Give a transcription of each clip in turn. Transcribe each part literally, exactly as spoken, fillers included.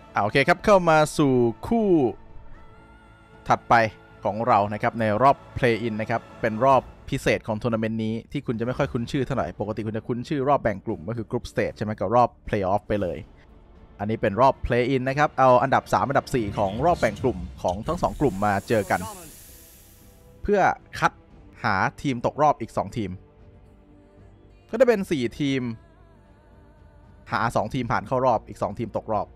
โอเคครับเข้ามาสู่คู่ถัดไปของเรานะครับในรอบ Play In นะครับเป็นรอบพิเศษของทัวร์นาเมนต์นี้ที่คุณจะไม่ค่อยคุ้นชื่อเท่าไหร่ปกติคุณจะคุ้นชื่อรอบแบ่งกลุ่มก็คือ Group Stage ใช่ไหมกับรอบ Playoff ไปเลยอันนี้เป็นรอบ Play In นะครับเอาอันดับสามอันดับสี่ของรอบแบ่งกลุ่มของทั้งสองกลุ่มมาเจอกันเพื่อคัดหาทีมตกรอบอีกสองทีมก็จะเป็นสี่ทีมหาสองทีมผ่านเข้ารอบอีกสองทีมตกรอบ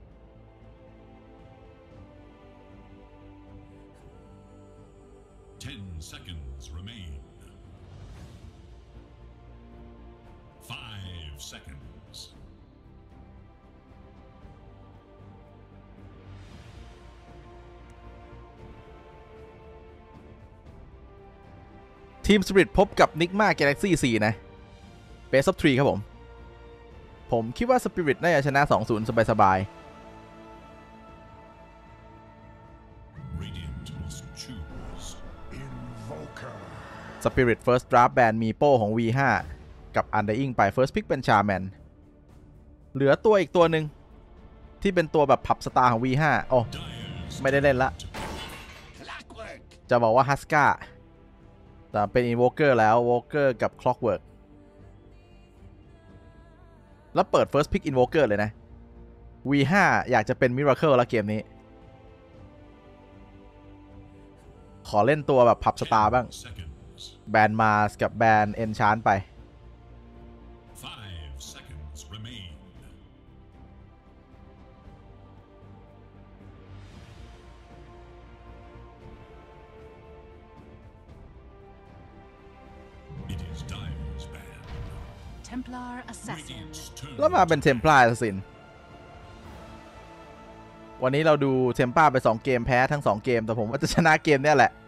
ten seconds remain. five seconds. ทีม Spirit พบกับ Nigma Galaxy สี่นะ Best of สามครับผมผมคิดว่า Spirit น่าจะชนะ สองศูนย์ สบายๆ Spirit First Draft แบนมีโป้ของ วี ห้า กับ Undying ไป First Pick เป็น Charman เหลือตัวอีกตัวหนึ่งที่เป็นตัวแบบผับสตาร์ของ วี ห้า โอ้ไม่ได้เล่นละจะบอกว่า Haska แต่เป็น Invoker แล้ว Walker กับ Clockwork แล้วเปิด First Pick Invoker เลยนะ วี ห้า อยากจะเป็น Miracle แล้วเกมนี้ขอเล่นตัวแบบผับสตาร์บ้างแบนมาสกับแบนเอนชานไปแล้วมาเป็นเทมพลาร์สินวันนี้เราดูเทมป้าไปสองเกมแพ้ทั้งสองเกมแต่ผมว่าจะชนะเกมเนี่ยแหละ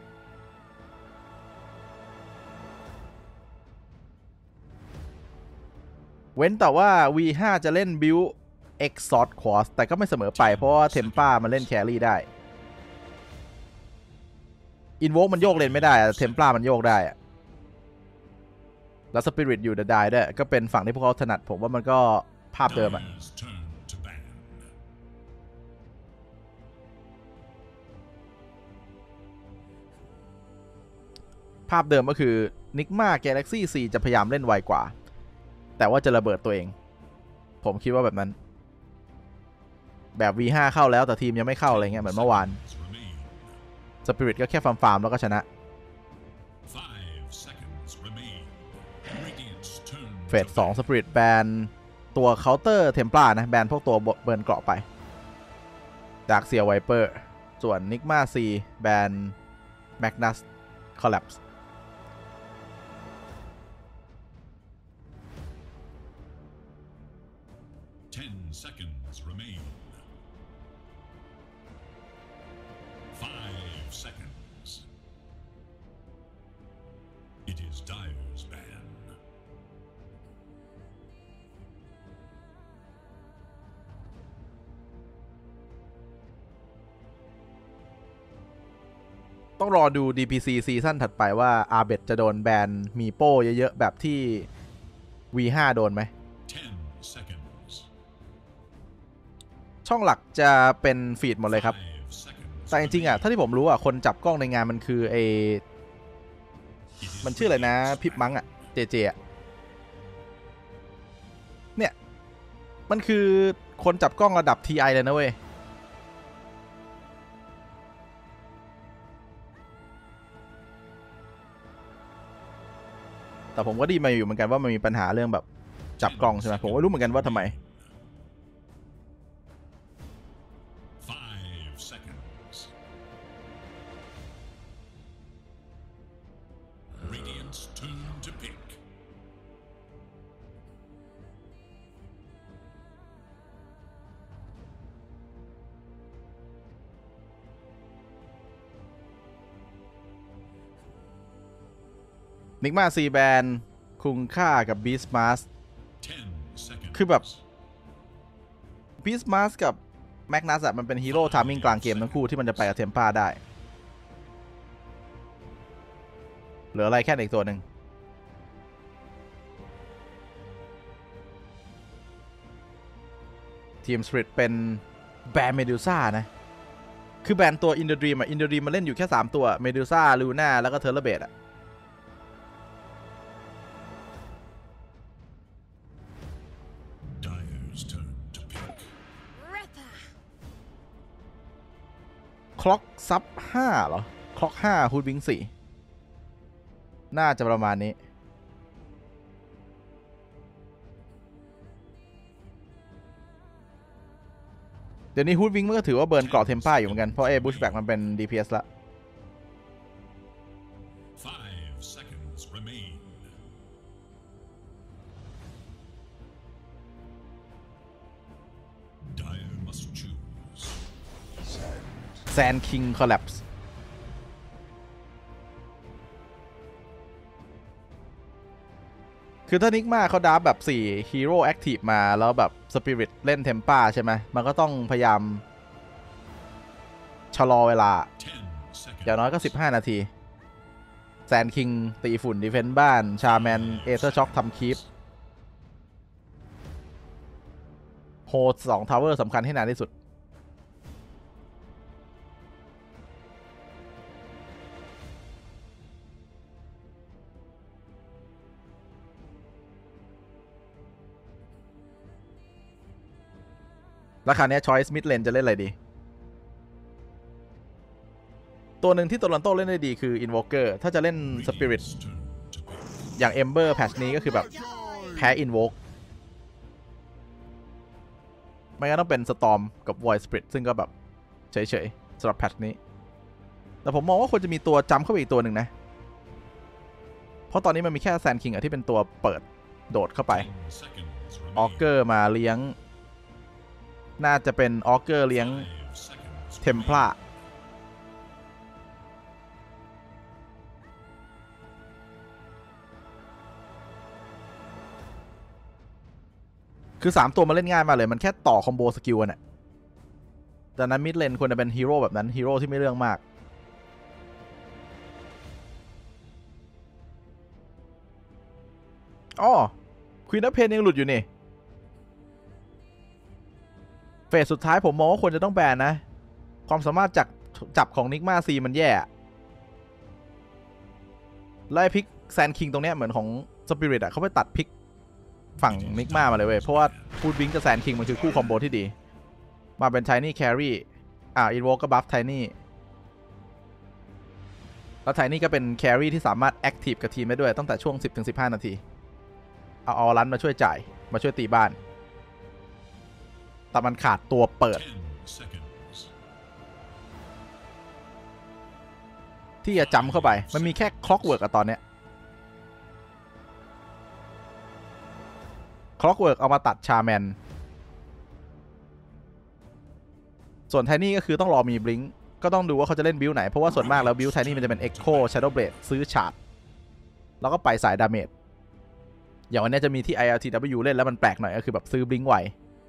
เว้นแต่ว่า วี ห้า จะเล่นบิล Exhaust Quartz แต่ก็ไม่เสมอไปเพราะว่าเทมป้ามันเล่นแครี่ได้ Invoke มันโยกเลนไม่ได้เทมป้ามันโยกได้แล้ว Spirit อยู่เดอะไดด้วยก็เป็นฝั่งที่พวกเขาถนัดผมว่ามันก็ภาพเดิมอะภาพเดิมก็คือ Nigma Galaxy สี่จะพยายามเล่นไวกว่าแต่ว่าจะระเบิดตัวเองผมคิดว่าแบบนั้นแบบ วี ห้า เข้าแล้วแต่ทีมยังไม่เข้าอะไรเงี้ยเหมือนเมื่อวาน Spirit ก็แค่ฟาร์มๆแล้วก็ชนะเฟสสอง Spirit แบนตัวเคาน์เตอร์เทมปลานะแบนพวกตัวเบิร์นเกราะไปจากเซียไวเปอร์ส่วน Nigma สี่ แบน Magnus Collapse ten seconds remain. five seconds. It is Dire's ban. ต้องรอดู ดี พี ซี ซีซั่นถัดไปว่าอาเบตจะโดนแบนมีโป้เยอะๆแบบที่ วี ห้า โดนไหมช่องหลักจะเป็นฟีดหมดเลยครับแต่จริงๆอ่ะถ้าที่ผมรู้อ่ะคนจับกล้องในงานมันคือไอมันชื่ออะไรนะพิบมังอ่ะเจเจอ่ะเนี่ยมันคือคนจับกล้องระดับ ที ไอ เลยนะเว้ยแต่ผมก็ดีมาอยู่เหมือนกันว่ามันมีปัญหาเรื่องแบบจับกล้องใช่ไหมผมก็รู้เหมือนกันว่าทำไมนิกมาซีแบนคุงค่ากับบีสมาสคือแบบบีสมาสกับแมกนัสอะมันเป็นฮีโร่ทามมิ่งกลางเกมทั้งคู่ที่มันจะไปกับเทมป้าได้เหลืออะไรแค่อีกตัวหนึ่งทีมสปริตเป็นแบนเมดูซ่านะคือแบนตัวอินเดอร์ดรีมอะอินเดอร์ดรีมมาเล่นอยู่แค่สามตัวเมดูซ่าลูน่าแล้วก็เทอร์เรเบตอะคล็อกซับห้าเหรอคล็อกห้าฮูดวิงสี่น่าจะประมาณนี้เดี๋ยวนี้ฮูดวิงมันก็ถือว่าเบิร์นเกราะเทมป้าอยู่เหมือนกันเพราะเอบูชแบ็กมันเป็น ดี พี เอส ละแซนคิงคอลลัปส์คือถ้านิกมาเขาดับแบบสี่ฮีโร่แอคทีฟมาแล้วแบบสปิริตเล่นเทมป้าใช่ไหมมันก็ต้องพยายามชะลอเวลาอย่างน้อยก็สิบห้านาทีแซนคิงตีฝุ่นดีเฟนส์บ้านชาแมนเอเซอร์ช็อคทำคีปโฮสองทาวเวอร์สำคัญให้นานที่สุดราคาเนี้ย Choice Mid Lane จะเล่นอะไรดีตัวหนึ่งที่โตลอนโตเล่นได้ดีคือ Invoker ถ้าจะเล่น Spirit อย่าง Ember แพทช์นี้ก็คือแบบแพ้ Invoke ไม่งั้นต้องเป็น Storm กับ Void Spirit ซึ่งก็แบบเฉยๆสำหรับแพทช์นี้แต่ผมมองว่าควรจะมีตัวจำเข้าไปอีกตัวหนึ่งนะเพราะตอนนี้มันมีแค่แซนคิงอะที่เป็นตัวเปิดโดดเข้าไปออเกอร์มาเลี้ยงน่าจะเป็นออเกอร์เลี้ยงเทมพลาคือสามตัวมาเล่นง่ายมากเลยมันแค่ต่อคอมโบสกิลน่ะดังนั้นมิดเลนควรจะเป็นฮีโร่แบบนั้นฮีโร่ที่ไม่เรื่องมากอ๋อควีนอัพเพนยังหลุดอยู่นี่เฟสสุดท้ายผมมองว่าควรจะต้องแบนนะความสามารถจับจับของนิกมาซีมันแย่ไล่พิกแซนคิงตรงเนี้ยเหมือนของสปิริตอะเขาไปตัดพิกฝั่งนิกมามาเลยเว้ยเพราะว่าพูดวิงกับแซนคิงมันคือคู่คอมโบที่ดีมาเป็นไทนี่แครี่อ่าอินโวก็บัฟไทนี่แล้วไทนี่ก็เป็นแครี่ที่สามารถแอคทีฟกับทีมได้ด้วยตั้งแต่ช่วง สิบถึงสิบห้า นาทีเอาออรันมาช่วยจ่ายมาช่วยตีบ้านแต่มันขาดตัวเปิดที่จะจำเข้าไปมันมีแค่คล็อกเวิร์กอะตอนเนี้ยคล็อกเวิร์กเอามาตัดชาแมนส่วนไทนี่ก็คือต้องรอมีบลิงก์ก็ต้องดูว่าเขาจะเล่นบิลไหนเพราะว่าส่วนมากแล้วบิลไทนี่มันจะเป็น Echo Shadow Blade ซื้อชาร์ดแล้วก็ไปสายดาเมจอย่างวันนี้จะมีที่ ไอ แอล ที ดับเบิลยู เล่นแล้วมันแปลกหน่อยก็คือแบบซื้อบลิงก์ไว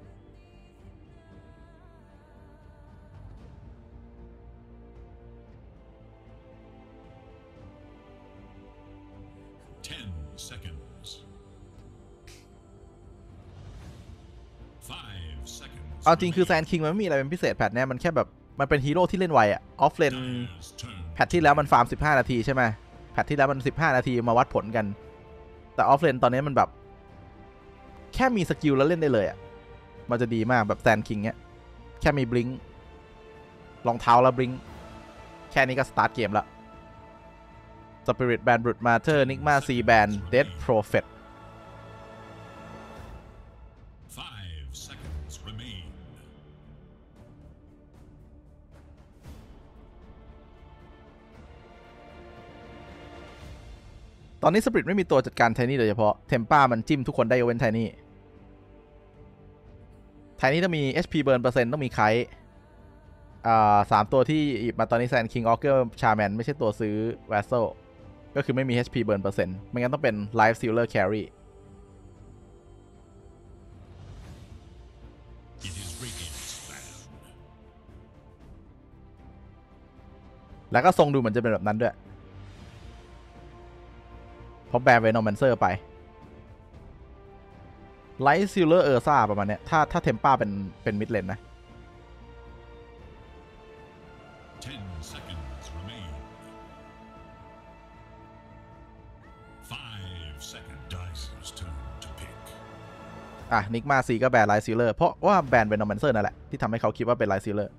เอาจริงคือแซนคิงมันไม่มีอะไรเป็นพิเศษแพทเนี่ยมันแค่แบบมันเป็นฮีโร่ที่เล่นไวอะออฟเลนแพทที่แล้วมันฟาร์มสิบห้านาทีใช่ไหมแพทที่แล้วมันสิบห้านาทีมาวัดผลกันแต่ออฟเลนตอนนี้มันแบบแค่มีสกิลแล้วเล่นได้เลยอะมันจะดีมากแบบแซนคิงเนี้ยแค่มีบลิงก์รองเท้าแล้วบลิงก์แค่นี้ก็สตาร์ทเกมละสปิริตแบนบรูทมาเธอร์นิกมาซีแบนเดดโปรเฟตตอนนี้สปริตไม่มีตัวจัดการไทนี่โดยเฉพาะเทมป้ามันจิ้มทุกคนได้ยกเว้นไทนี่ไทนี่ต้องมี เอช พี เบิร์นเปอร์เซ็นต์ต้องมีไคท์อ่าสามตัวที่หยิบมาตอนนี้แซนคิงออเกอร์ชาแมนไม่ใช่ตัวซื้อแวสเซลก็คือไม่มี เอช พี เบิร์นเปอร์เซ็นต์ไม่งั้นต้องเป็นไลฟ์ซิลเลอร์แครี่แล้วก็ทรงดูเหมือนจะเป็นแบบนั้นด้วยเพราะแบนเวนอมแมนเซอร์ไปไลท์ซิลเลอร์เออร์ซ่าประมาณเนี้ยถ้าถ้าเทมป้าเป็นเป็นมิดเลนนะ Ten seconds remain. Five seconds. Dice's turn to pick. อ่ะนิกมาซีก็แบนไลท์ซีเลอร์เพราะว่าแบนเป็นนอร์แมนเซอร์นั่นแหละที่ทำให้เขาคิดว่าเป็นไลท์ซีเลอร์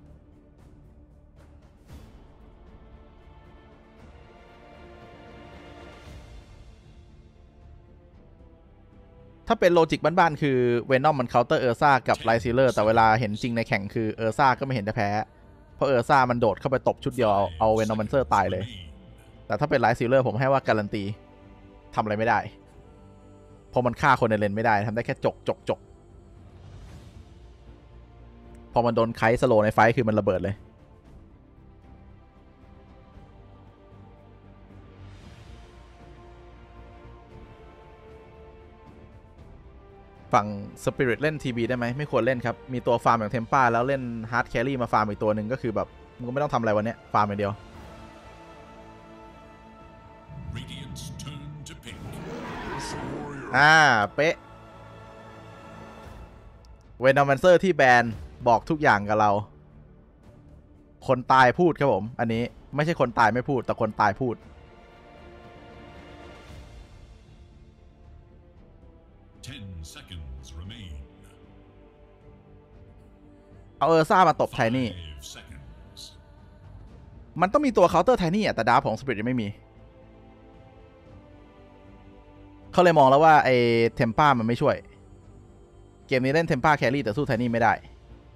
ถ้าเป็นโลจิกบ้านๆคือเวนอมมันเคาน์เตอร์เออร์ซ่ากับไลท์ซีเลอร์แต่เวลาเห็นจริงในแข่งคือเออร์ซ่าก็ไม่เห็นจะแพ้เพราะเออร์ซ่ามันโดดเข้าไปตบชุดเดียวเอาเอาเวนอมมันเซอร์ตายเลยแต่ถ้าเป็นไลท์ซีเลอร์ผมให้ว่าการันตีทำอะไรไม่ได้พอมันฆ่าคนในเลนไม่ได้ทำได้แค่จกจกจกพอมันโดนไคสโลในไฟคือมันระเบิดเลยฝั่งสปิริตเล่น ที บี ได้ไหมไม่ควรเล่นครับมีตัวฟาร์มอย่างเทมป้าแล้วเล่นฮาร์ดแครี่มาฟาร์มอีกตัวหนึ่งก็คือแบบมึงก็ไม่ต้องทำอะไรวันนี้ฟาร์มอย่างเดียวอ่าเป๊ะเวนอมันเซอร์ที่แบนบอกทุกอย่างกับเราคนตายพูดครับผมอันนี้ไม่ใช่คนตายไม่พูดแต่คนตายพูด Ten seconds remain. เอาเออร์ซ่ามาตบไทนี่ Five seconds. มันต้องมีตัวเคาน์เตอร์ไทนี่อ่ะแต่ดาร์ฟของสปิริตยังไม่มีเขาเลยมองแล้วว่าไอ้เทมป้ามันไม่ช่วยเกมนี้เล่นเทมป้าแครี่แต่สู้ไทนี่ไม่ได้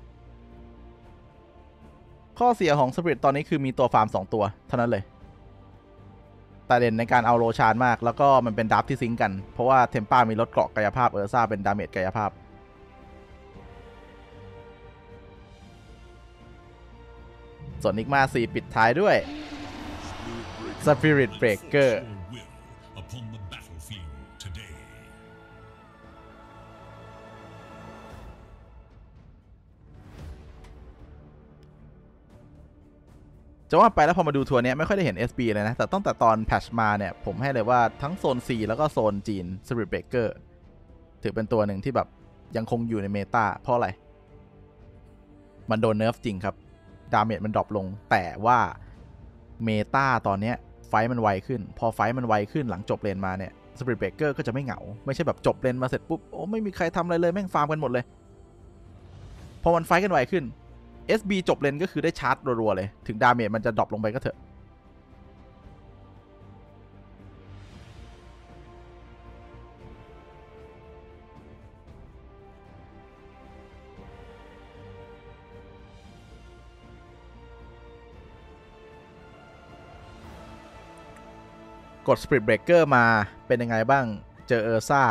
ข้อเสียของสปิริตตอนนี้คือมีตัวฟาร์มสองตัวเท่านั้นเลยแต่เด่นในการเอาโรชานมากแล้วก็มันเป็นดับที่ซิงกันเพราะว่าเทมป้ามีลดเกราะกายภาพเออร์ซ่าเป็นดาเมจกายภาพส่วนนิกมาสี่ปิดท้ายด้วย Spirit Breaker Upon the battlefield today. จะว่าไปแล้วพอมาดูทัวร์นี้ไม่ค่อยได้เห็น เอส บี เลยนะแต่ตั้งแต่ตอนแพทช์มาเนี่ยผมให้เลยว่าทั้งโซน C แล้วก็โซนจีน Spirit Breaker ถือเป็นตัวหนึ่งที่แบบยังคงอยู่ในเมตาเพราะอะไรมันโดนเนิร์ฟจริงครับดาเมจมันดรอปลงแต่ว่าเมตาตอนนี้ไฟมันไวขึ้นพอไฟมันไวขึ้นหลังจบเลนมาเนี่ย Spirit Breaker ก็จะไม่เหงาไม่ใช่แบบจบเลนมาเสร็จปุ๊บโอ้ไม่มีใครทำอะไรเลยแม่งฟาร์มกันหมดเลยพอมันไฟกันไวขึ้น เอส บี จบเลนก็คือได้ชาร์จรัวๆเลยถึงดาเมจมันจะดรอปลงไปก็เถอะกด Spirit Breaker มาเป็นยังไงบ้างเจอเออร์ซ่า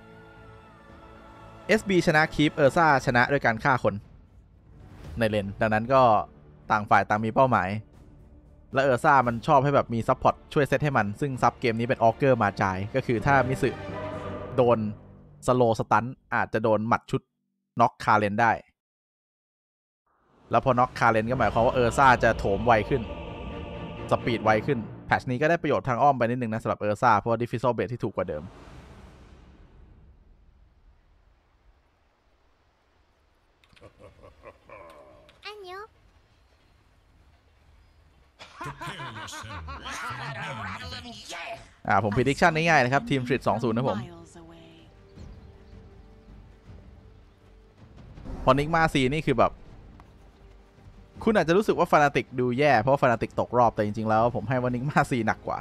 เอส บี ชนะคีปเออร์ซ่าชนะด้วยการฆ่าคนในเลนดังนั้นก็ต่างฝ่ายต่างมีเป้าหมายและเออร์ซ่ามันชอบให้แบบมีซัพพอร์ตช่วยเซตให้มันซึ่งซับเกมนี้เป็นออเกอร์มาจายก็คือถ้ามิสึโดนสโลสตันอาจจะโดนหมัดชุดน็อกคาเลนได้แล้วพอน็อกคาเลนก็หมายความว่าเออร์ซ่าจะโถมไวขึ้นสปีดไวขึ้นแพทช์นี้ก็ได้ประโยชน์ทางอ้อมไปนิดนึงนะสำหรับเออร์ซ่าเพราะว่าดิฟิซอลเบสที่ถูกกว่าเดิมอ่าผม prediction ง่ายๆนะครับทีมฟริต สองศูนย์ นะผมพอนิกมาซีนี่คือแบบคุณอาจจะรู้สึกว่าฟานาติกดูแย่เพราะว่าฟานาติกตกรอบแต่จริงๆแล้วผมให้ว่านิกมาซีหนักกว่า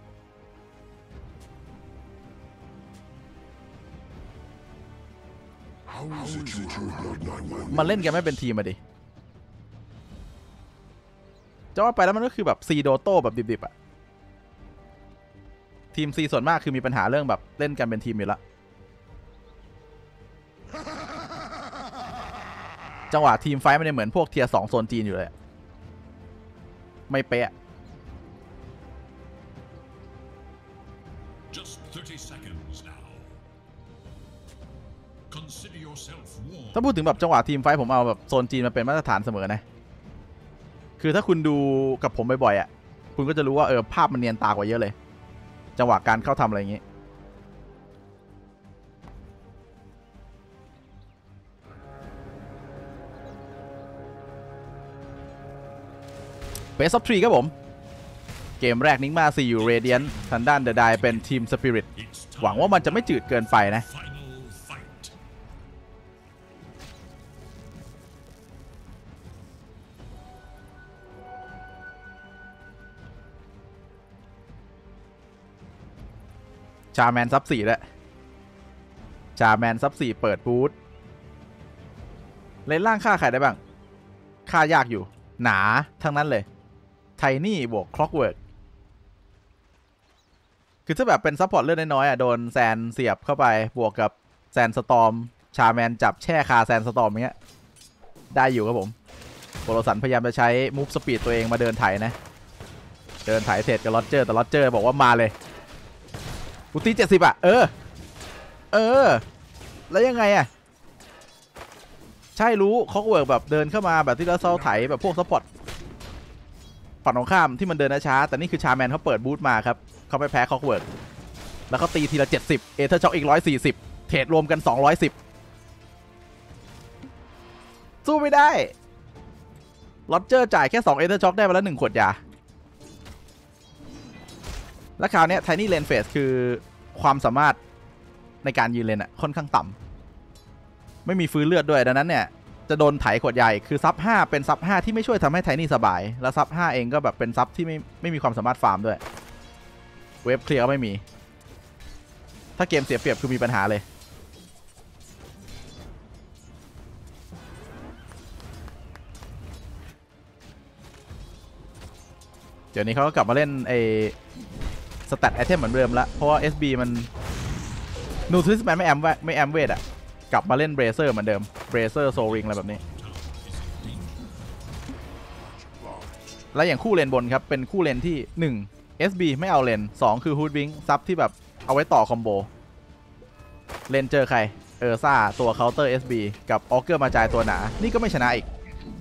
มันเล่นกันไม่เป็นทีมมาดิจะว่าไปแล้วมันก็คือแบบซีโดโต้แบบดิบๆอะทีมซีส่วนมากคือมีปัญหาเรื่องแบบเล่นกันเป็นทีมอยู่แล้วจังหวะทีมไฟท์มันเหมือนพวกเทียร์สองโซนจีนอยู่เลยไม่เป๊ะ Just thirty seconds now. Consider yourself warned. ถ้าพูดถึงแบบจังหวะทีมไฟท์ผมเอาแบบโซนจีนมาเป็นมาตรฐานเสมอนะคือถ้าคุณดูกับผมบ่อยๆอ่ะคุณก็จะรู้ว่าเออภาพมันเนียนตากว่าเยอะเลยจังหวะการเข้าทำอะไรอย่างงี้ Best of ทรี ครับผมเกมแรกนิกมาซีอยู่ Radiant ทางด้าน The Die เป็นทีม Spirit หวังว่ามันจะไม่จืดเกินไปนะชาแมนซับสี่แล้วชาแมนซับสี่เปิดบูธเลนล่างฆ่าใครได้บ้างฆ่ายากอยู่หนาทั้งนั้นเลยไทนี่บวกคล็อกเวิร์กคือถ้าแบบเป็นซัพพอร์ตเลือดน้อยๆอ่ะโดนแซนเสียบเข้าไปบวกกับแซนสตอมชาแมนจับแช่คาแซนสตอมอย่างเงี้ยได้อยู่ครับผมโปรสันพยายามจะใช้มูฟสปีดตัวเองมาเดินไถนะเดินไถเทรดกับลอดเจอร์แต่ลอดเจอร์บอกว่ามาเลยกูตีเจ็ดสิบอ่ะเออเออแล้วยังไงอ่ะใช่รู้คล็อกเวิร์กแบบเดินเข้ามาแบบที่เราเซาไถแบบพวกซัพพอร์ตฝั่งตรงข้ามที่มันเดินช้าแต่นี่คือชาแมนเขาเปิดบูธมาครับเขาไปแพ้คล็อกเวิร์กแล้วเขาตีทีละเจ็ดสิบเอเธอร์ช็อคอีกหนึ่งร้อยสี่สิบเทรดรวมกันสองร้อยสิบสู้ไม่ได้ลอดเจอร์จ่ายแค่สองเอเธอร์ช็อคได้มาแล้วหนึ่งขวดยาและคราวนี้ไทนี่เลนเฟสคือความสามารถในการยืนเลนอะค่อนข้างต่ำไม่มีฟื้นเลือดด้วยดังนั้นเนี่ยจะโดนไถขวดใหญ่คือซับห้าเป็นซับห้าที่ไม่ช่วยทำให้ไทนี่สบายแล้วซับห้าเองก็แบบเป็นซับที่ไม่ไม่มีความสามารถฟาร์มด้วยเวฟเคลียร์ก็ไม่มีถ้าเกมเสียเปรียบคือมีปัญหาเลยเดี๋ยวนี้เขาก็กลับมาเล่นไอสแตทไอเทมเหมือนเดิมละเพราะว่า เอส บี มันนูทริสแมนไม่แอมไม่แอมเวทอะกลับมาเล่นเบรเซอร์เหมือนเดิมเบรเซอร์โซริงอะไรแบบนี้และอย่างคู่เลนบนครับเป็นคู่เลนที่หนึ่ง เอส บี ไม่เอาเลนสองคือฮูดวิงซับที่แบบเอาไว้ต่อคอมโบเลนเจอใครเออซ่าตัวเคาน์เตอร์ เอส บี กับออเกอร์มาจายตัวหนานี่ก็ไม่ชนะอีก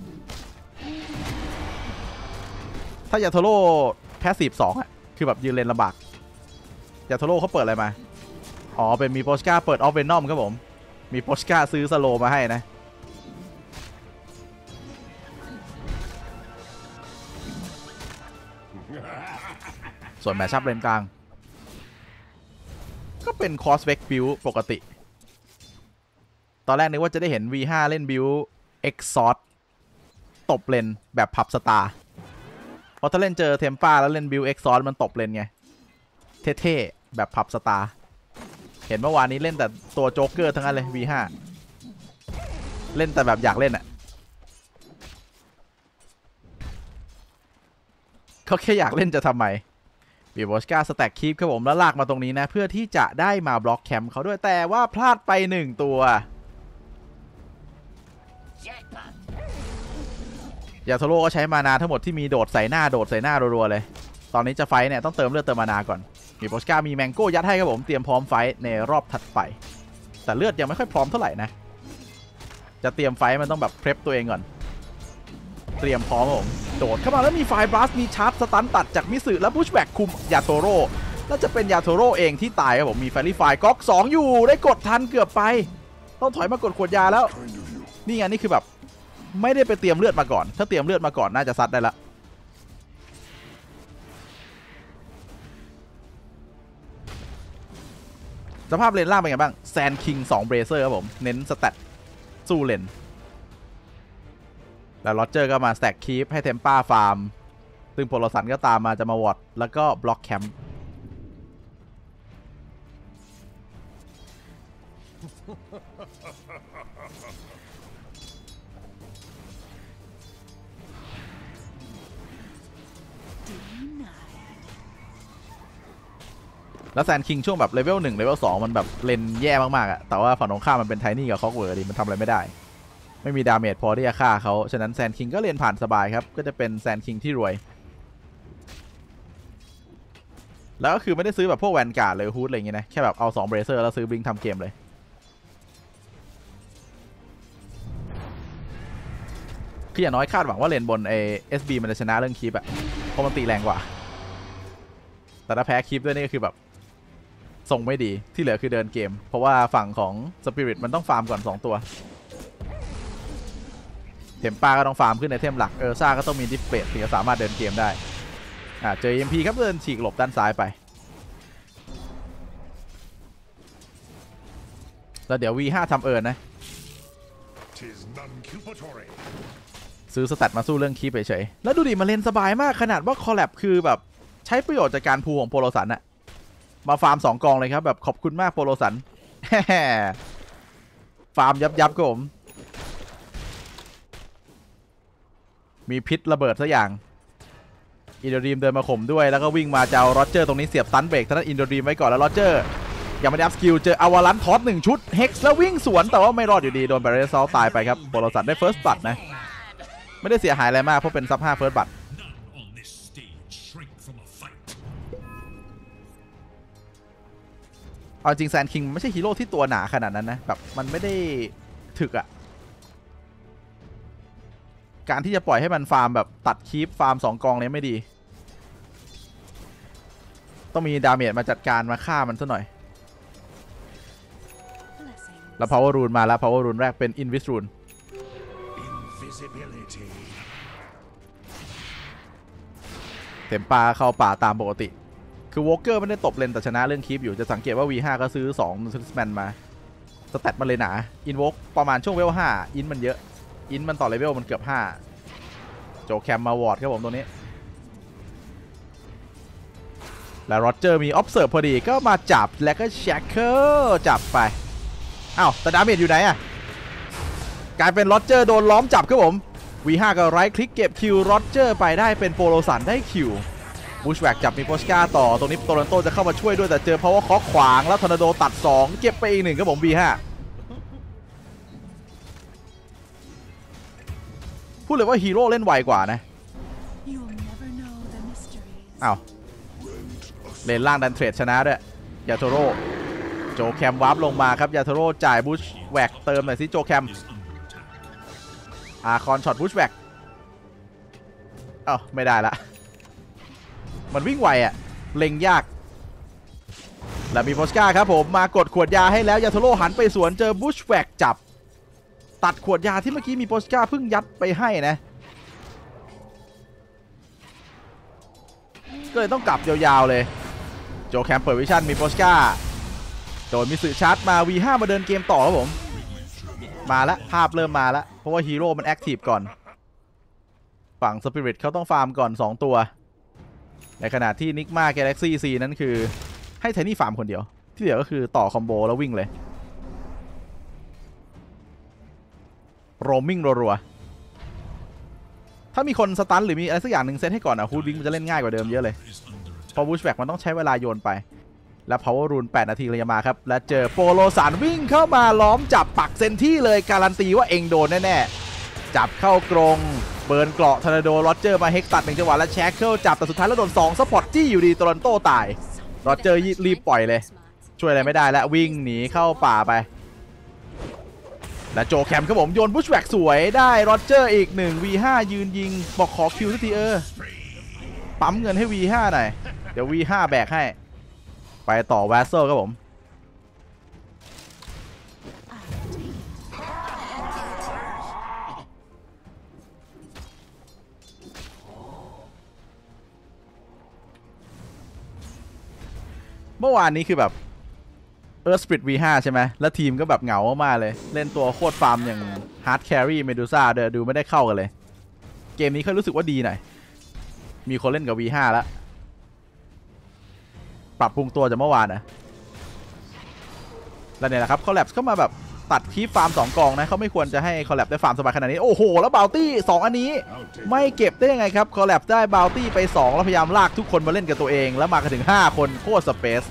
ถ้ายาโทโร่แพสซีฟสองอ่ะคือแบบยืนเลนลำบากยาโทโร่เขาเปิดอะไรมาอ๋อเป็นมีโปสกาเปิดออฟเวนอมครับผมมีโปสกาซื้อสโลมาให้นะส่วนแมชชั่นเลนกลางก็เป็นคอสเวกบิลปกติตอนแรกนึกว่าจะได้เห็น วี ห้า เล่นบิลเอ็กซอร์ตบเลนแบบพับสตาร์เพราะถ้าเล่นเจอเทมป้าแล้วเล่นบิลเอ็กซอร์มันตบเลนไงเท่ๆแบบพับสตาร์เห็นเมื่อวานนี้เล่นแต่ตัวโจ๊กเกอร์ทั้งนั้นเลย วี ห้า เล่นแต่แบบอยากเล่นอ่ะเขาแค่อยากเล่นจะทำไมบีบอสกาสแต็กคีปครับผมแล้วลากมาตรงนี้นะเพื่อที่จะได้มาบล็อกแคมป์เขาด้วยแต่ว่าพลาดไปหนึ่งตัวยาโทโร่ก็ใช้มานาทั้งหมดที่มีโดดใส่หน้าโดดใส่หน้ารัวๆเลยตอนนี้จะไฟเนี่ยต้องเติมเลือดเติมมานาก่อนบีบอสกามีแมงโก้ยัดให้ครับผมเตรียมพร้อมไฟในรอบถัดไปแต่เลือดยังไม่ค่อยพร้อมเท่าไหร่นะจะเตรียมไฟมันต้องแบบเพรพตัวเองก่อนเตรียมพร้อมครับผมโดดเข้ามาแล้วมีไฟบลัสมีชาร์จสตันตัดจากมิสึแล้วพุชแบ็กคุมยาโทโร่แล้วจะเป็นยาโทโร่เองที่ตายครับผมมีแฟรี่ไฟก๊อกสองอยู่ได้กดทันเกือบไปต้องถอยมากดขวดยาแล้วนี่ไงนี่คือแบบไม่ได้ไปเตรียมเลือดมาก่อนถ้าเตรียมเลือดมาก่อนน่าจะซัดได้ละสภาพเลนล่างเป็นไงบ้างแซนคิงสองเบรเซอร์ครับผมเน้นสแตทสู้เลนแล้วลอดเจอร์ก็มาสแต็กคีปให้เทมป้าฟาร์มซึ่งโพลสันก็ตามมาจะมาวอดแล้วก็บล็อกแคมป์แล้วแซนคิงช่วงแบบเลเวลหนึ่งเลเวลสองมันแบบเลนแย่มากๆอะแต่ว่าฝั่งตรงข้ามมันเป็นไทนี่กับคอกเวิร์ดดิมันทำอะไรไม่ได้ไม่มีดาเมจพอที่จะฆ่าเขาฉะนั้นแซนคิงก็เล่นผ่านสบายครับก็จะเป็นแซนคิงที่รวยแล้วก็คือไม่ได้ซื้อแบบพวกแวนการ์ดเลยฮูดอะไรอย่างเงี้ยนะแค่แบบเอาสองเบรเซอร์แล้วซื้อบลิงทำเกมเลยคืออย่างน้อยคาดหวังว่าเลนบนไอเอสบีมันจะชนะเรื่องคีปอะเพราะมันตีแรงกว่าแต่ถ้าแพ้คีปด้วยนี่ก็คือแบบทรงไม่ดีที่เหลือคือเดินเกมเพราะว่าฝั่งของสปิริตมันต้องฟาร์มก่อนสองตัวเทมปาก็ต้องฟาร์มขึ้นในเทมหลักเออร์ซ่าก็ต้องมีดิฟเฟตถึงจะสามารถเดินเกมได้อ่าเจอ เอ็ม พี ครับเดินฉีกหลบด้านซ้ายไปแล้วเดี๋ยว วี ห้า ทำเอิร์นนะซื้อสแตทมาสู้เรื่องคีปเฉยๆแล้วดูดิมาเล่นสบายมากขนาดว่าคอลแลบคือแบบใช้ประโยชน์จากการพูของโปโลสันอะมาฟาร์มสองกองเลยครับแบบขอบคุณมากโปโลสัน ฟาร์มยับยับครับผมมีพิษระเบิดซะอย่างอินโดรีมเดินมาข่มด้วยแล้วก็วิ่งมาจะเอาโรเจอร์ตรงนี้เสียบตันเบรกท่านั้นอินโดรีมไว้ก่อนแล้วโรเจอร์ยังไม่ได้อัพสกิลเจออวาลันทอสหนึ่งชุดเฮกซ์แล้ววิ่งสวนแต่ว่าไม่รอดอยู่ดีโดนแบรเรซอลตายไปครับโปโลสันได้เฟิร์สบัตนะไม่ได้เสียหายอะไรมากเพราะเป็นซับห้าเฟิร์สบัตเอาจริงแซนคิงไม่ใช่ฮีโร่ที่ตัวหนาขนาดนั้นนะแบบมันไม่ได้ถึกอะการที่จะปล่อยให้มันฟาร์มแบบตัดคีปฟาร์มสองกองนี้ไม่ดีต้องมีดาเมจมาจัดการมาฆ่ามันซะหน่อยแล้ว Power Rune มาแล้ว Power Rune แรกเป็น Invis Rune เต็มปลาเข้าป่าตามปกติคือวอล์กเกอร์ไม่ได้ตบเลนแต่ชนะเรื่องคีปอยู่จะสังเกตว่า วี ห้า ก็ซื้อสองซิสแมนมาสแตทมันเลยหนาอินวอล์กประมาณช่วงเวลห้าอินมันเยอะอินมันต่อเลเวลมันเกือบห้าโจแคมมาวอร์ดครับผมตรงนี้แล้วโรเจอร์มีออฟเซิร์ฟพอดีก็มาจับแล้วก็แช็คเกอร์จับไปอ้าวแต่ดาเมจอยู่ไหนอะกลายเป็นโรเจอร์โดนล้อมจับครับผม วี ห้า ก็ไรท์คลิกเก็บคิวโรเจอร์ไปได้เป็นโปโลสันได้คิวบูชแวกจับมีโปสกาต่อตรงนี้โตลันโตจะเข้ามาช่วยด้วยแต่เจอเพราะว่าเคาะขวางแล้วทอร์นาโดตัดสองเก็บไปอีกหนึ่งครับผม วี ห้า พูดเลยว่าฮีโร่เล่นไวกว่านะอ้าวเลนล่างดันเทรดชนะด้วยยาโทโร่โจแคมวาร์ปลงมาครับยาโทโร่จ่ายบูชแวกเติมหน่อยสิโจแคมอาคอนช็อตบูชแวกอ้าวไม่ได้ละมันวิ่งไวอะเล็งยากแล้วมีโพสกาครับผมมากดขวดยาให้แล้วยาโทโร่หันไปสวนเจอบูชแวกจับตัดขวดยาที่เมื่อกี้มีโพสกาเพิ่งยัดไปให้นะก็เลยต้องกลับยาวๆเลยโจแคมเปิดวิชั่นมีโพสกาโดนมิสึชาร์จมา วี ห้า มาเดินเกมต่อครับผมมาแล้วภาพเริ่มมาแล้วเพราะว่าฮีโร่มันแอคทีฟก่อนฝั่งสปิริตเขาต้องฟาร์มก่อนสองตัวในขณะที่นิกมาแกแล็กซี่ซีนั้นคือให้ไทนี่ฟาร์มคนเดียวที่เหลือก็คือต่อคอมโบแล้ววิ่งเลยโรมมิ่งรัวๆถ้ามีคนสตันหรือมีอะไรสักอย่างหนึ่งเซตให้ก่อนอะฮูดวิงมันจะเล่นง่ายกว่าเดิมเยอะเลยพอบูชแวกมันต้องใช้เวลาโยนไปแล้ว Power Rune แปดนาทีเลยมาครับและเจอโปโลสันวิ่งเข้ามาล้อมจับปักเซนที่เลยการันตีว่าเองโดนแน่ๆจับเข้ากรงเบิร์นเกราะทอร์นาโดโรเจอร์มาเฮกตัดหนึ่งจังหวะแล้วแช็คเกิลจับแต่สุดท้ายแล้วโดนสองซัพพอร์ตจี้อยู่ดีโตลันโตตายโรเจอร์รีบปล่อยเลยช่วยอะไรไม่ได้แล้ววิ่งหนีเข้าป่าไปและโจแคมครับผมโยนบุชแวกสวยได้โรเจอร์อีกหนึ่ง วี ห้า ยืนยิงบอกขอคิวสักทีเออปั๊มเงินให้ วี ห้า หน่อยเดี๋ยว วี ห้า แบกให้ไปต่อแวสเซลครับผมเมื่อวานนี้คือแบบเออร์สปิริต วี ห้า ใช่ไหมแล้วทีมก็แบบเหงามากๆเลยเล่นตัวโคตรฟาร์มอย่างฮาร์ดแครี่เมดูซ่าเดดูไม่ได้เข้ากันเลยเกมนี้เขารู้สึกว่าดีหน่อยมีคนเล่นกับ วี ห้า แล้วปรับปรุงตัวจากเมื่อวานนะแล้วเนี่ยแหละครับคอลแลบเข้ามาแบบตัดคีฟฟาร์มสองกองนะเขาไม่ควรจะให้คอลแลบได้ฟาร์มสบายขนาดนี้โอ้โหแล้วบาวตี้สองอันนี้ไม่เก็บได้ยังไงครับคอลแลบได้บาวตี้ไปสองแล้วพยายามลากทุกคนมาเล่นกับตัวเองแล้วมากันถึงห้าคนโคตรสเปซ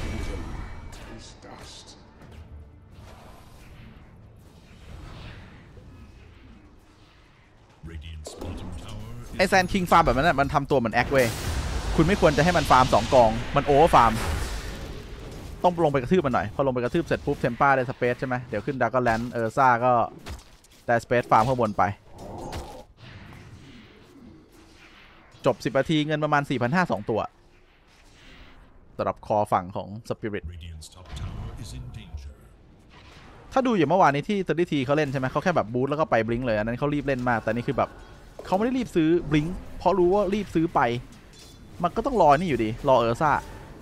ไอแซนคิงฟาร์มแบบนั้นมันทำตัวเหมือนแอคเว้ยคุณไม่ควรจะให้มันฟาร์มสองกองมันโอเวอร์ฟาร์มต้องลงไปกระทืบมันหน่อยพอลงไปกระทืบเสร็จปุ๊บเทมป้าได้สเปซใช่ไหมเดี๋ยวขึ้นดาร์กแลนด์เออร์ซ่าก็ได้สเปซฟาร์มข้างบนไปจบสิบนาทีเงินประมาณ สี่พันห้าร้อย สองตัวสำหรับคอฝั่งของสปิริตถ้าดูอย่างเมื่อวานนี้ที่เทอร์ตี้ทีเขาเล่นใช่ไหมเขาแค่แบบบูทแล้วก็ไปบลิงเลยอันนั้นเขารีบเล่นมากแต่นี่คือแบบเขาไม่ได้รีบซื้อบลิงเพราะรู้ว่ารีบซื้อไปมันก็ต้องรอนี่อยู่ดีรอเออร์ซ่า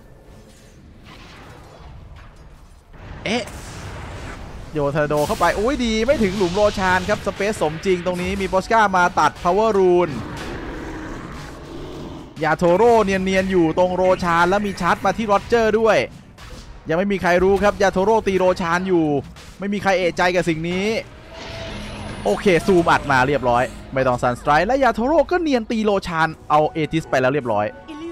เอ๊ะโยนทอร์นาโดเข้าไปโอ้ยดีไม่ถึงหลุมโรชานครับสเปซสมจริงตรงนี้มีบอสก้ามาตัดพาวเวอร์รูนยาโทโร่เนียนๆอยู่ตรงโรชานแล้วมีชาร์จมาที่โรเจอร์ด้วยยังไม่มีใครรู้ครับยาโทโร่ตีโรชานอยู่ไม่มีใครเอะใจกับสิ่งนี้โอเคซูมอัดมาเรียบร้อยไม่ต้องซันสไตร์และยาโทโร่ก็เนียนตีโรชานเอาเอติสไปแล้วเรียบร้อย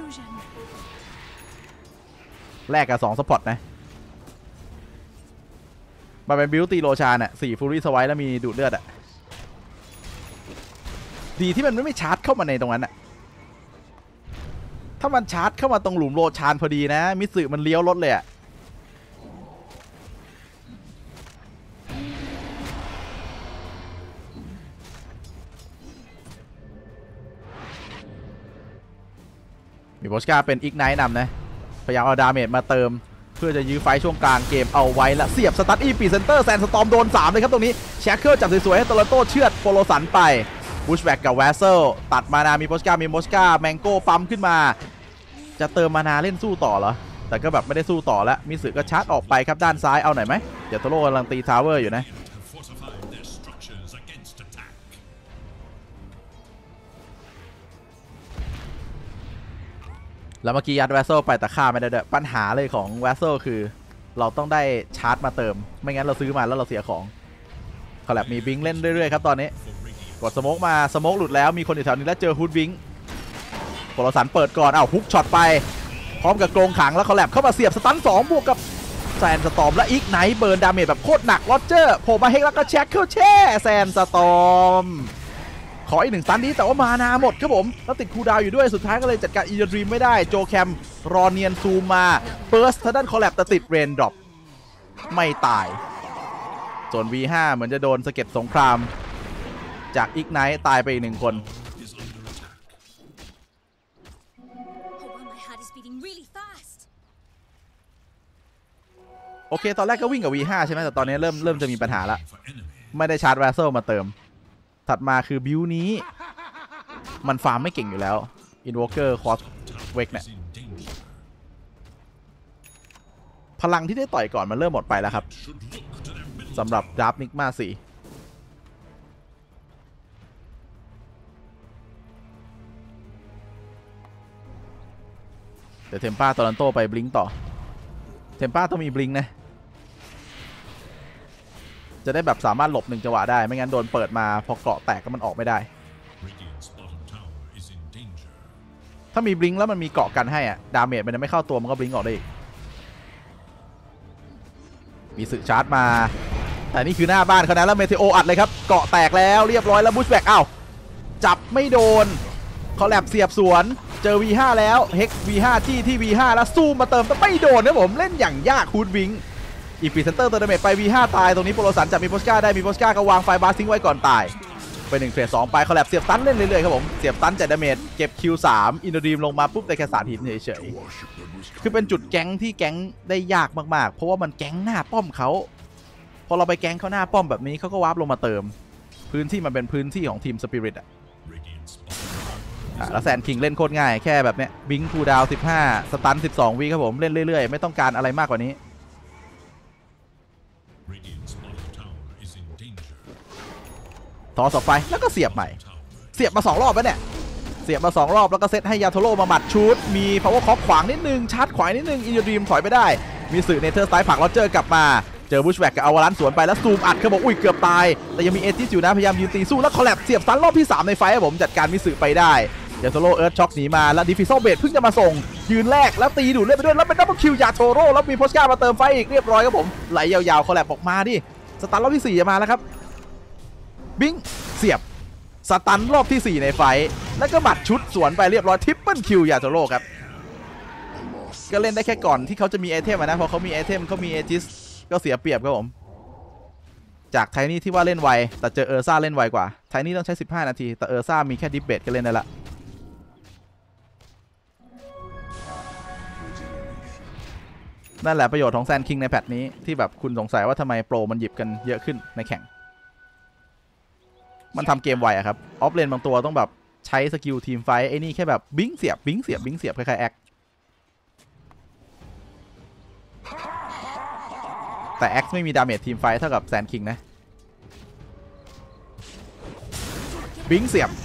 แลกกับสองสปอตนะมาเป็นบิวตีโรชานอ่ะสี่ฟูรี่สไวท์แล้วมีดูดเลือดอ่ะดีที่มันไม่ชาร์จเข้ามาในตรงนั้นอ่ะถ้ามันชาร์จเข้ามาตรงหลุมโรชานพอดีนะมิสึมันเลี้ยวรถเลยอ่ะมีโบสกาเป็นอีกไนท์นำนะพยายามเอาดาเมจมาเติมเพื่อจะยื้อไฟช่วงกลางเกมเอาไว้และเสียบสตั๊ดอีปีเซนเตอร์แซนสตอมโดนสามเลยครับตรงนี้แชคเคิลจับสวยๆให้โตโรโต้เชือดโฟโลสันไปบูชแบกกับแวสเซลตัดมานามีโบสกามีโบสกาแมงโก้ปั๊มขึ้นมาจะเติมมานาเล่นสู้ต่อเหรอแต่ก็แบบไม่ได้สู้ต่อแล้วมิสึก็ชาร์จออกไปครับด้านซ้ายเอาหน่อยไหมเดี๋ยวโตโร่กำลังตีทาวเวอร์อยู่นะแล้วเมื่อกี้ยัดแวสเซลไปแต่ฆ่าไม่ได้ด้วยปัญหาเลยของแวสเซลคือเราต้องได้ชาร์จมาเติมไม่งั้นเราซื้อมาแล้วเราเสียของคอลแลบมีบิงเล่นเรื่อยๆครับตอนนี้กดสโมกมาสโมกหลุดแล้วมีคนอยู่แถวนี้แล้วเจอฮูดบิงโพลสันเปิดก่อนอ้าวฮุกช็อตไปพร้อมกับกรงขังแล้วคอลแลบเข้ามาเสียบสตันสองบวกกับแซนสตอมและอีกไนท์เบิร์นดาเมจแบบโคตรหนักโรเจอร์โผล่มาเฮกแล้วก็แช็คเข้าแช่แซนสตอมขออีกหนึ่งสตันนี้แต่ว่ามานาหมดครับผมแล้วติดคูลดาวน์อยู่ด้วยสุดท้ายก็เลยจัดการอีเดอร์ดรีมไม่ได้โจแคมรอเนียนซูมมาเฟิร์สทางด้านคอลแลบแต่ติดเรนดรอปไม่ตายส่วน วี ห้า เหมือนจะโดนสะเก็ดสงครามจากอีกไนท์ตายไปอีกหนึ่งคนโอเคตอนแรกก็วิ่งกับ วี ห้า ใช่ไหมแต่ตอนนี้เริ่มเริ่มจะมีปัญหาละไม่ได้ชาร์จแวสเซลมาเติมถัดมาคือบิวนี้มันฟาร์มไม่เก่งอยู่แล้ว Invoker Cross Wake เนี่ยพลังที่ได้ต่อยก่อนมันเริ่มหมดไปแล้วครับสำหรับดราฟนิกมาสี่เดี๋ยวเทมป้าโตลันโตไปบลิงต่อเทมป้าต้องมีบลิงนะจะได้แบบสามารถหลบหนึ่งจังหวะได้ไม่งั้นโดนเปิดมาพอเกาะแตกก็มันออกไม่ได้ถ้ามีบลิงแล้วมันมีเกาะกันให้อะดาเมจมันจะไม่เข้าตัวมันก็บลิงออกได้อีกมีสึกชาร์จมาแต่นี่คือหน้าบ้านเขานะแล้วเมเทโออัดเลยครับเกาะแตกแล้วเรียบร้อยแล้วบูชแบกอ้าวจับไม่โดนคอลแลบเสียบสวนเจอ วี ห้า แล้วเฮก วี ห้า จี้ที่ วี ห้า แล้วซูมมาเติมแต่ไม่โดนนะผมเล่นอย่างยากฮูดวิงอีพีเซนเตอร์ตัวดาเมจไป วี ห้า ตายตรงนี้โปรสันจับมีโพสก้าได้มีโพสก้าก็วางไฟบาร์ซิงไว้ก่อนตายไปหนึ่งเฟสสองไปคอลแลบเสียบตันเล่นเรื่อยๆครับผมเสียบตันจัดดาเมจเก็บ คิว สาม อินโดดีมลงมาปุ๊บได้แค่สามหินเฉยๆคือเป็นจุดแก๊งที่แก๊งได้ยากมากๆเพราะว่ามันแก๊งหน้าป้อมเขาพอเราไปแก๊งเขาหน้าป้อมแบบนี้เขาก็วาร์ปลงมาเติมพื้นที่มันเป็นพื้นที่ของทีมสปิริตอะแล้วแซนคิงเล่นโคตรง่ายแค่แบบเนี้ยบิงคูดาวสิบห้าสตันสิบสองวิครับผมเล่นเรื่อยๆไม่ต้องการอะไรมากกว่านี้ทอสออกไปแล้วก็เสียบใหม่เสียบมาสองรอบแล้วเนี่ยเสียบมาสองรอบแล้วก็เซตให้ยาโทโร่มาหมัดชูดมีพาวเวอร์คอปขวางนิดนึงชาร์จขวางนิดนึงอินโดดีมถอยไปได้มีสื่อเนเธอร์สไตล์ผลักโรเจอร์กลับมาเจอบูชแบกกับอวารันสวนไปแล้วซูมอัดเขาบอกอุ้ยเกือบตายแต่ยังมีเอติสอยู่นะพยายามยืนตีสู้แล้วคอลแลบเสียบซันรอบที่สามในไฟให้ผมจัดการมิสึไปได้ยาโทโร่เอิร์ธช็อคหนีมาแล้วดิฟิซอลเบดเพิ่งจะมาส่งยืนแรกแล้วตีดูดเลือดไปด้วยแล้วเป็นดับเบิลคิวยาโทโร่แล้วมีโพสก้ามาเติมไฟอีกเรียบร้อยครับผมไหลยาวๆคอลแลบออกมาดิสตันรอบที่สี่จะมาแล้วครับบิงเสียบสตันรอบที่สี่ในไฟแล้วก็หมัดชุดสวนไปเรียบร้อยทริปเปิลคิวยาโทโร่ครับก็เล่นได้แค่ก่อนที่เขาจะมีไอเทมนะพอเขามีไอเทมเขามีเอจิสก็เสียเปรียบครับผมจากไทนี่ที่ว่าเล่นไวแต่เจอเออร์ซ่าเล่นไวกว่าไทนี่ต้องใช้สิบห้านาทีแต่เออร์ซ่ามีแค่ดิฟเบตก็เล่นได้ละนั่นแหละประโยชน์ของแซนคิงในแพทนี้ที่แบบคุณสงสัยว่าทำไมโปรมันหยิบกันเยอะขึ้นในแข่งมันทำเกมไวอะครับออฟเลนบางตัวต้องแบบใช้สกิลทีมไฟท์ไอ้นี่แค่แบบบิงเสียบบิงเสียบบิงเสียบคล้ายๆแอคแต่แอคไม่มีดาเมจทีมไฟท์เท่ากับแซนคิงนะบิงเสียบ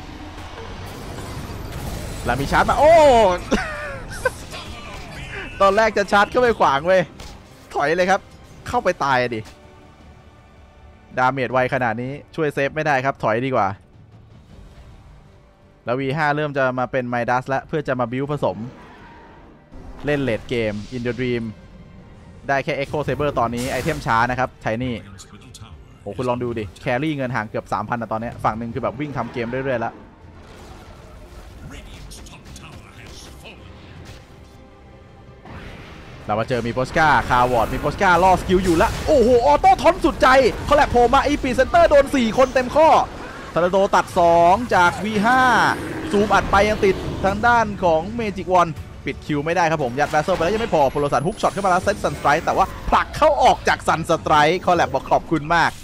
แล้วมีชาร์จมาโอ้ ตอนแรกจะชาร์จเข้าไปขวางเว้ยถอยเลยครับเข้าไปตายดิดาเมจไวขนาดนี้ช่วยเซฟไม่ได้ครับถอยดีกว่าแล้ว วี ห้า เริ่มจะมาเป็นไมดัสแล้วเพื่อจะมาบิวผสมเล่นเลดเกม In the Dream ได้แค่ Echo Saber ตอนนี้ไอเทมช้านะครับไทนี่โอ้คุณลองดูดิแครี่เงินห่างเกือบ สามพัน นะตอนนี้ฝั่งหนึ่งคือแบบวิ่งทำเกมเรื่อยๆแล้วเรามาเจอมีโปสกาคาวอร์ดมีโปสกาล่อสกิลอยู่แล้วโอ้โหออโต้ทอนสุดใจเขาแหลกโผล่มาอีปีเซนเตอร์โดนสี่คนเต็มข้อทาราโดตัดสองจาก วี ห้า ซูมอัดไปยังติดทางด้านของเมจิกวอนปิดคิวไม่ได้ครับผมยัดแบสเซอร์ไปแล้วยังไม่พอโพโลสันฮุกช็อตขึ้นมาแล้วเซตซันสไตร์แต่ว่าผลักเข้าออกจากซันสไตร์เขาแหลกบอกขอบคุณมาก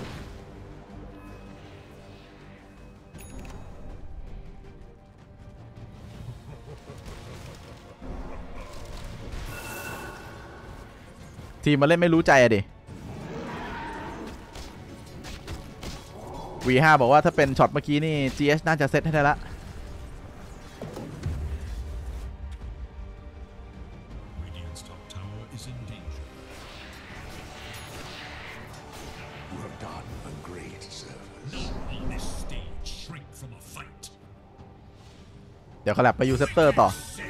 ทีมมาเล่นไม่รู้ใจอะดิ วี ห้า บอกว่าถ้าเป็นช็อตเมื่อกี้นี่ จี เอช น่าจะเซตให้ได้ละเดี๋ยวขลับไปยูเซปเตอร์ต่อ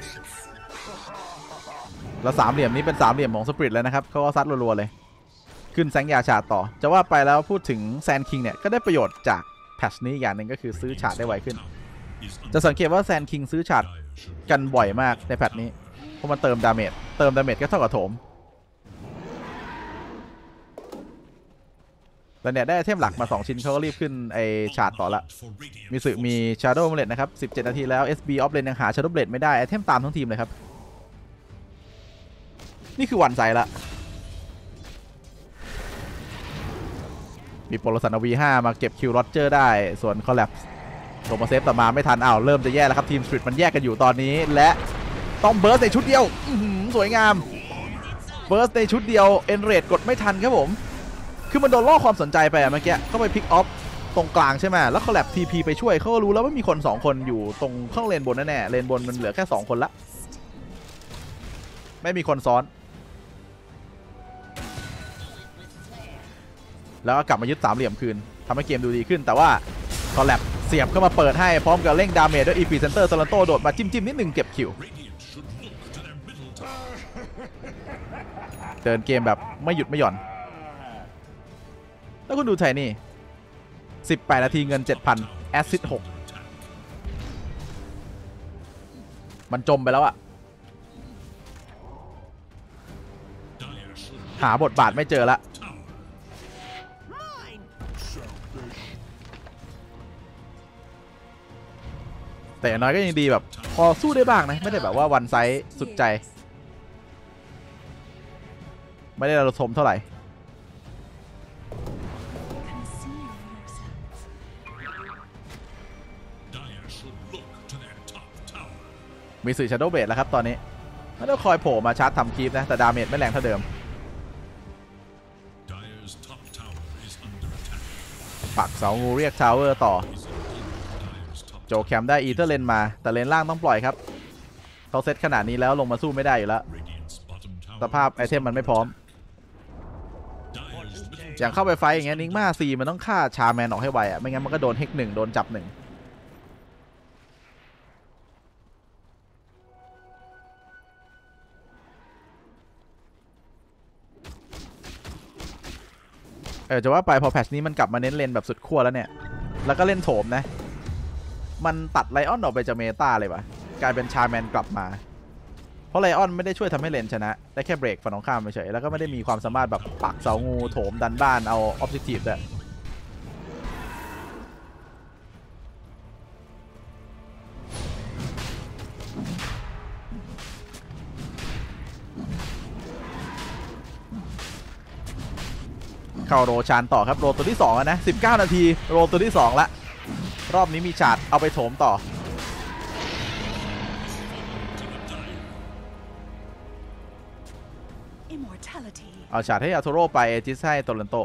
แล้วสามเหลี่ยมนี้เป็นสามเหลี่ยมของสปริตแล้วนะครับเขาก็ซัดรัวๆเลยขึ้นแซงยาชาต่อจะว่าไปแล้วพูดถึงแซนคิงเนี่ยก็ได้ประโยชน์จากแพทช์นี้อย่างหนึ่งก็คือซื้อฉาดได้ไวขึ้นจะสังเกตว่าแซนคิงซื้อฉาดกันบ่อยมากในแพทช์นี้เพราะมันเติมดาเมจเติมดาเมจก็เท่ากับโถมแล้วเนี่ยได้ไอเทมหลักมาสองชิ้นเขาก็รีบขึ้นไอฉาดต่อละมีสึมี Shadow Blade นะครับสิบเจ็ดนาทีแล้ว เอส บี Off Lane ยังหา Shadow Blade ไม่ได้ไอเทมตามทั้งทีมเลยครับนี่คือวันไซละมีโปรสัน วี ห้า มาเก็บคิวโรเจอร์ได้ส่วนคอลแลปโดนมาเซฟแต่มาไม่ทันอ้าวเริ่มจะแย่แล้วครับทีมสตรีทมันแยกกันอยู่ตอนนี้และต้องเบิร์สในชุดเดียวสวยงามเบิร์สในชุดเดียวเอ็นเรดกดไม่ทันครับผมคือมันโดนล่อความสนใจไปอะเมื่อกี้เข้าไปพิกออฟตรงกลางใช่ไหมแล้วคอลแลป ที พี ไปช่วยเขาก็รู้แล้วว่ามีคนสองคนอยู่ตรงข้างเลนบนแน่ๆเลนบนมันเหลือแค่สองคนละไม่มีคนซ้อนแล้วก็กลับมายึดสามเหลี่ยมคืนทำให้เกมดูดีขึ้นแต่ว่าคอลแลปเสียบเข้ามาเปิดให้พร้อมกับเร่งดาเมจด้วยอีพีเซนเตอร์โซลันโตโดดมาจิ้มจิ้มนิดหนึ่งเก็บคิวเดินเกมแบบไม่หยุดไม่หย่อนแล้วคุณดูไทนี่สิบแปดนาทีเงิน เจ็ดพัน แอสซิสต์หกมันจมไปแล้วอะหาบทบาทไม่เจอละแต่อย่างน้อยก็ยังดีแบบพอสู้ได้บ้างนะไม่ได้แบบว่าวันไซส์สุดใจไม่ได้ระทมเท่าไหร่มีสื่อ Shadow Blade แล้วครับตอนนี้ไม่ต้องคอยโผล่มาชาร์จทำคีฟนะแต่ดาเมจไม่แรงเท่าเดิมปักเสางูเรียกทาวเวอร์ต่อโจแคมได้อีเทอร์เลนมาแต่เลนล่างต้องปล่อยครับเขาเซตขนาดนี้แล้วลงมาสู้ไม่ได้อยู่แล้วสภาพไอเทมมันไม่พร้อมอย่างเข้าไปไฟอย่างเงี้ยนิงมาซีมันต้องฆ่าชาแมนออกให้ไวอ่ะไม่งั้นมันก็โดนเฮกหนึ่งโดนจับหนึ่งเออจะว่าไปพอแพทช์นี้มันกลับมาเน้นเลนแบบสุดขั้วแล้วเนี่ยแล้วก็เล่นโถมนะมันตัดไลออนออกไปจากเมตาเลยวะกลายเป็นชาแมนกลับมาเพราะไลออนไม่ได้ช่วยทำให้เลนชนะได้แค่เบรกฝั่งตรงข้ามเฉยแล้วก็ไม่ได้มีความสามารถแบบปักเสางูโถมดันบ้านเอาออบเจกตีฟด้วยเข้าโรชานต่อครับโรตัวที่สองนะสิบเก้านาทีโรตัวที่สองละรอบนี้มีชาร์จเอาไปโถมต่อเอาชาร์จให้อาโทโร่ไปเอจิสให้โตลันโต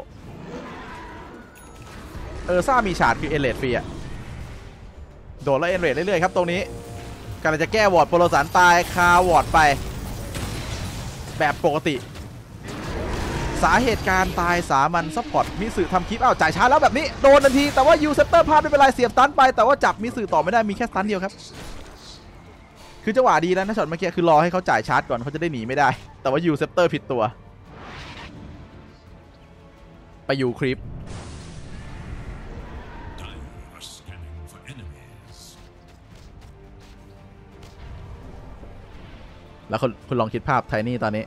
เออซ่ามีชาร์จคือเอเลดฟรีอะโดดแล้วเอเลดเรื่อยๆครับตรงนี้กำลังจะแก้วอร์ดโปรสารตายคาวอร์ดไปแบบปกติสาเหตุการตายสามัญซัพพอร์ตมิสึทำคลิปอ้าวจ่ายช้าแล้วแบบนี้โดนทันทีแต่ว่ายูเซปเตอร์พลาดไม่เป็นไรเสียบสตันไปแต่ว่าจับมิสึต่อไม่ได้มีแค่สตันเดียวครับคือจังหวะดีแล้วนะช็อตเมื่อกี้คือรอให้เขาจ่ายชาร์จก่อนเขาจะได้หนีไม่ได้แต่ว่ายูเซปเตอร์ผิดตัวไปยูคลิปแล้วคุณคุณลองคิดภาพไทนี่ตอนนี้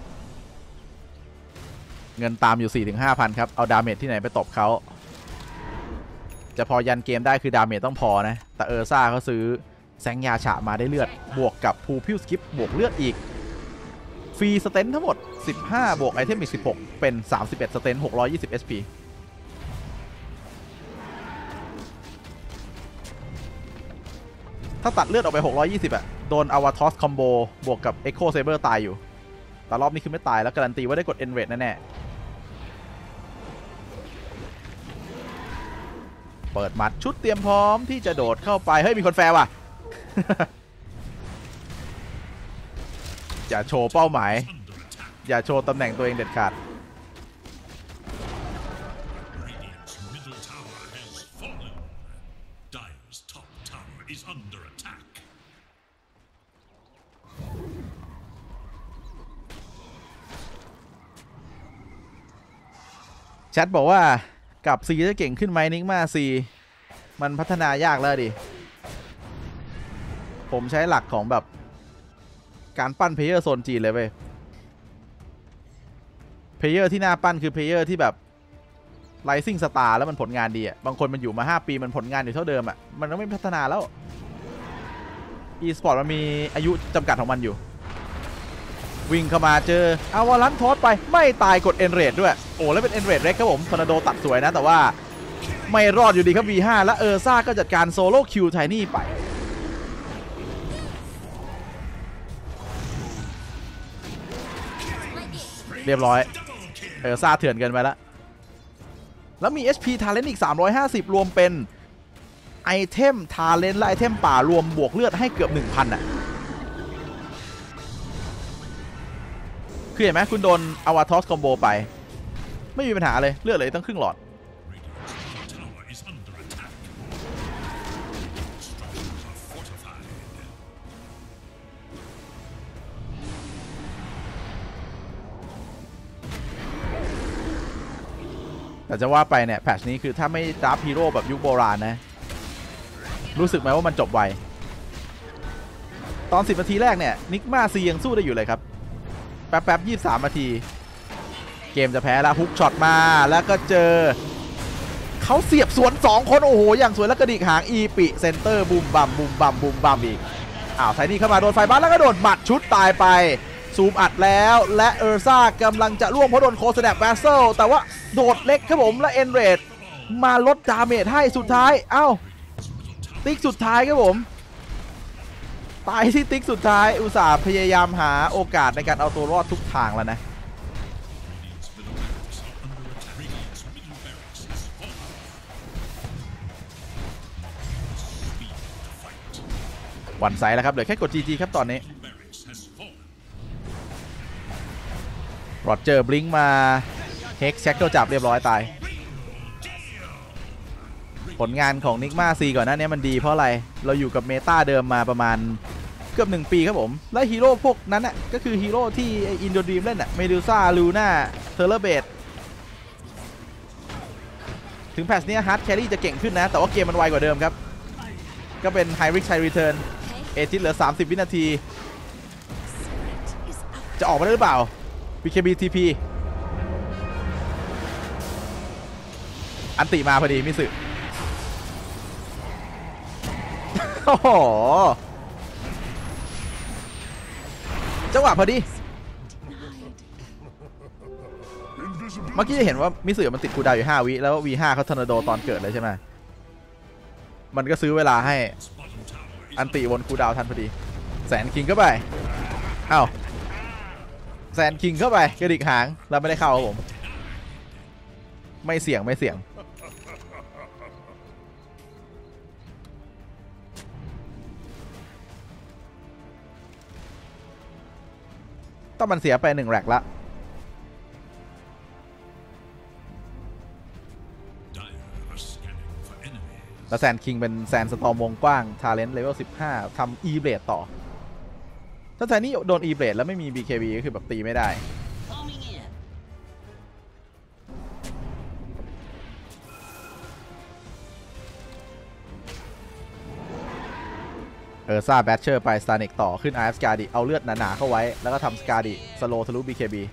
เงินตามอยู่ สี่ถึงห้าพัน ครับเอาดาเมจที่ไหนไปตบเขาจะพอยันเกมได้คือดาเมจต้องพอนะแต่เออร์ซ่าเขาซื้อแซงยาฉะมาได้เลือดบวกกับพูพิวสกิปบวกเลือดอีกฟรีสเตนทั้งหมดสิบห้าบวกไอเทมอีกสิบหกเป็นสามสิบเอ็ดสเตนหกร้อยยี่สิบ เอช พี ถ้าตัดเลือดออกไปหกร้อยยี่สิบอะโดนอวาทอสคอมโบบวกกับเอ็กโคเซเบอร์ตายอยู่แต่รอบนี้คือไม่ตายแล้วการันตีว่าได้กดเอ็นเรดแน่ๆเปิดหมัดชุดเตรียมพร้อมที่จะโดดเข้าไปเฮ้ยมีคนแฟร์ว่ะ อย่าโชว์เป้าหมายอย่าโชว์ตำแหน่งตัวเองเด็ดขาดแชทบอกว่ากับซีจะเก่งขึ้นไหมนิกมาซีมันพัฒนายากแล้วดิผมใช้หลักของแบบการปั้นเพลเยอร์โซนจีนเลยเว้ยเพลเยอร์ที่น่าปั้นคือเพลเยอร์ที่แบบไลซิ่งสตาร์แล้วมันผลงานดีอ่ะบางคนมันอยู่มาห้าปีมันผลงานอยู่เท่าเดิมอ่ะมันก็ไม่พัฒนาแล้วอีสปอร์ตมันมีอายุจำกัดของมันอยู่วิ่งเข้ามาเจออาวาลันทอสไปไม่ตายกดเอ็นเรดด้วยโอ้แล้วเป็นเอ็นเรดเร็กครับผมทอร์นาโดตัดสวยนะแต่ว่าไม่รอดอยู่ดีครับ วี ห้า แล้วเออร์ซ่าก็จัดการโซโล่คิวไทนี่ไปเรียบร้อยเออร์ซ่าเถื่อนเกินไปแล้วแล้วมี เอช พี Talent อีกสามร้อยห้าสิบรวมเป็นไอเทม Talent และไอเทมป่ารวมบวกเลือดให้เกือบ หนึ่งพัน อ่ะคือเห็นไหมคุณโดนอวาทอสคอมโบไปไม่มีปัญหาเลยเลือดเลยตั้งครึ่งหลอดแต่จะว่าไปเนี่ยแพทช์นี้คือถ้าไม่ดราฟฮีโร่แบบยุคโบราณนะรู้สึกไหมว่ามันจบไวตอนสิบนาทีแรกเนี่ยนิกมาซียังสู้ได้อยู่เลยครับแป๊บๆยี่สิบสามนาทีเกมจะแพ้แล้วฮุกช็อตมาแล้วก็เจอเขาเสียบสวนสองคนโอ้โหอย่างสวยแล้วกระดิกหางอีปิเซนเตอร์บูมบัมบูมบัมบูมบัมอีกอ้าวไทนี่เข้ามาโดนไฟบ้านแล้วก็โดนหมัดชุดตายไปซูมอัดแล้วและเออร์ซ่ากำลังจะล่วงเพราะโดนโคสแนปแบสเซิลแต่ว่าโดดเล็กครับผมและเอ็นเรดมาลดดาเมจให้สุดท้ายเอ้าติ๊กสุดท้ายครับผมตายที่ติ๊กสุดท้ายอุตส่าห์พยายามหาโอกาสในการเอาตัวรอดทุกทางแล้วนะวันไซด์แล้วครับเหลือแค่กด จี จี ครับตอนนี้โรเจอร์บลิงมาเฮกแช็คก็จับเรียบร้อยตายผลงานของนิกมาซีก่อนหน้านี้มันดีเพราะอะไรเราอยู่กับเมตาเดิมมาประมาณเกือบหนึ่งปีครับผมและฮีโร่พวกนั้นน่ะก็คือฮีโร่ที่อินโดดรีมเล่นน่ะเมดูซ่าลูน่าเทเลเบตถึงแพทช์นี้ฮาร์ดแครี่จะเก่งขึ้นนะแต่ว่าเกมมันไวกว่าเดิมครับก็เป็นไฮริกไชรีเทิร์นเอจิตเหลือสามสิบวินาทีจะออกมาได้หรือเปล่า บี เค บี ที พี อันติมาพอดีมิสึโอ้โหจังหวะพอดีเมื่อกี้จะเห็นว่ามิสึมันติดคูลดาวน์อยู่ห้าวิแล้ว วี ห้า เขาทอร์นาโดตอนเกิดเลยใช่ไหมมันก็ซื้อเวลาให้อันติวนคูลดาวน์ทันพอดีแสนคิงเข้าไปอ้าวแสนคิงเข้าไปกระดิกหางแล้วไม่ได้เข้าครับผมไม่เสี่ยงไม่เสี่ยงต้องมันเสียไปหนึ่งแร็กละแล้วแซนคิงเป็นแซนสตอร์มวงกว้างทาเลนต์เลเวลสิบห้าทำ E เบรดต่อถ้าแซนนี่โดน E เบรดแล้วไม่มี บี เค บี ก็คือแบบตีไม่ได้เออซ่าแบทเชอร์ไปสตาร์เน็กต่อขึ้น อาร์ เอฟ สกาดิเอาเลือดหนาๆเข้าไว้แล้วก็ทำสกาดิสโลทะลุ บี เค บี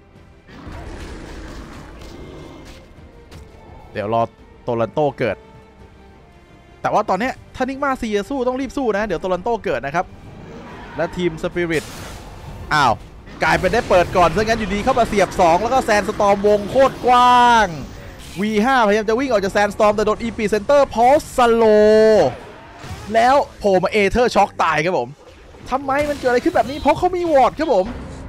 เดี๋ยวรอโตลันโตเกิดแต่ว่าตอนนี้ถ้านิกมาซีจะสู้ต้องรีบสู้นะเดี๋ยวโตลันโตเกิดนะครับและทีมสปิริตอ้าวกลายเป็นได้เปิดก่อนซะงั้นอยู่ดีเข้ามาเสียบสองแล้วก็แซนสตอร์มวงโคตรกว้าง วี ห้า พยายามจะวิ่งออกจากแซนสตอร์มแต่โดนอีปีเซนเตอร์พอสโลแล้วโผล่มาเอเธอร์ช็อกตายครับผมทำไมมันเกิดอะไรขึ้นแบบนี้เพราะเขามีวอร์ดครับผม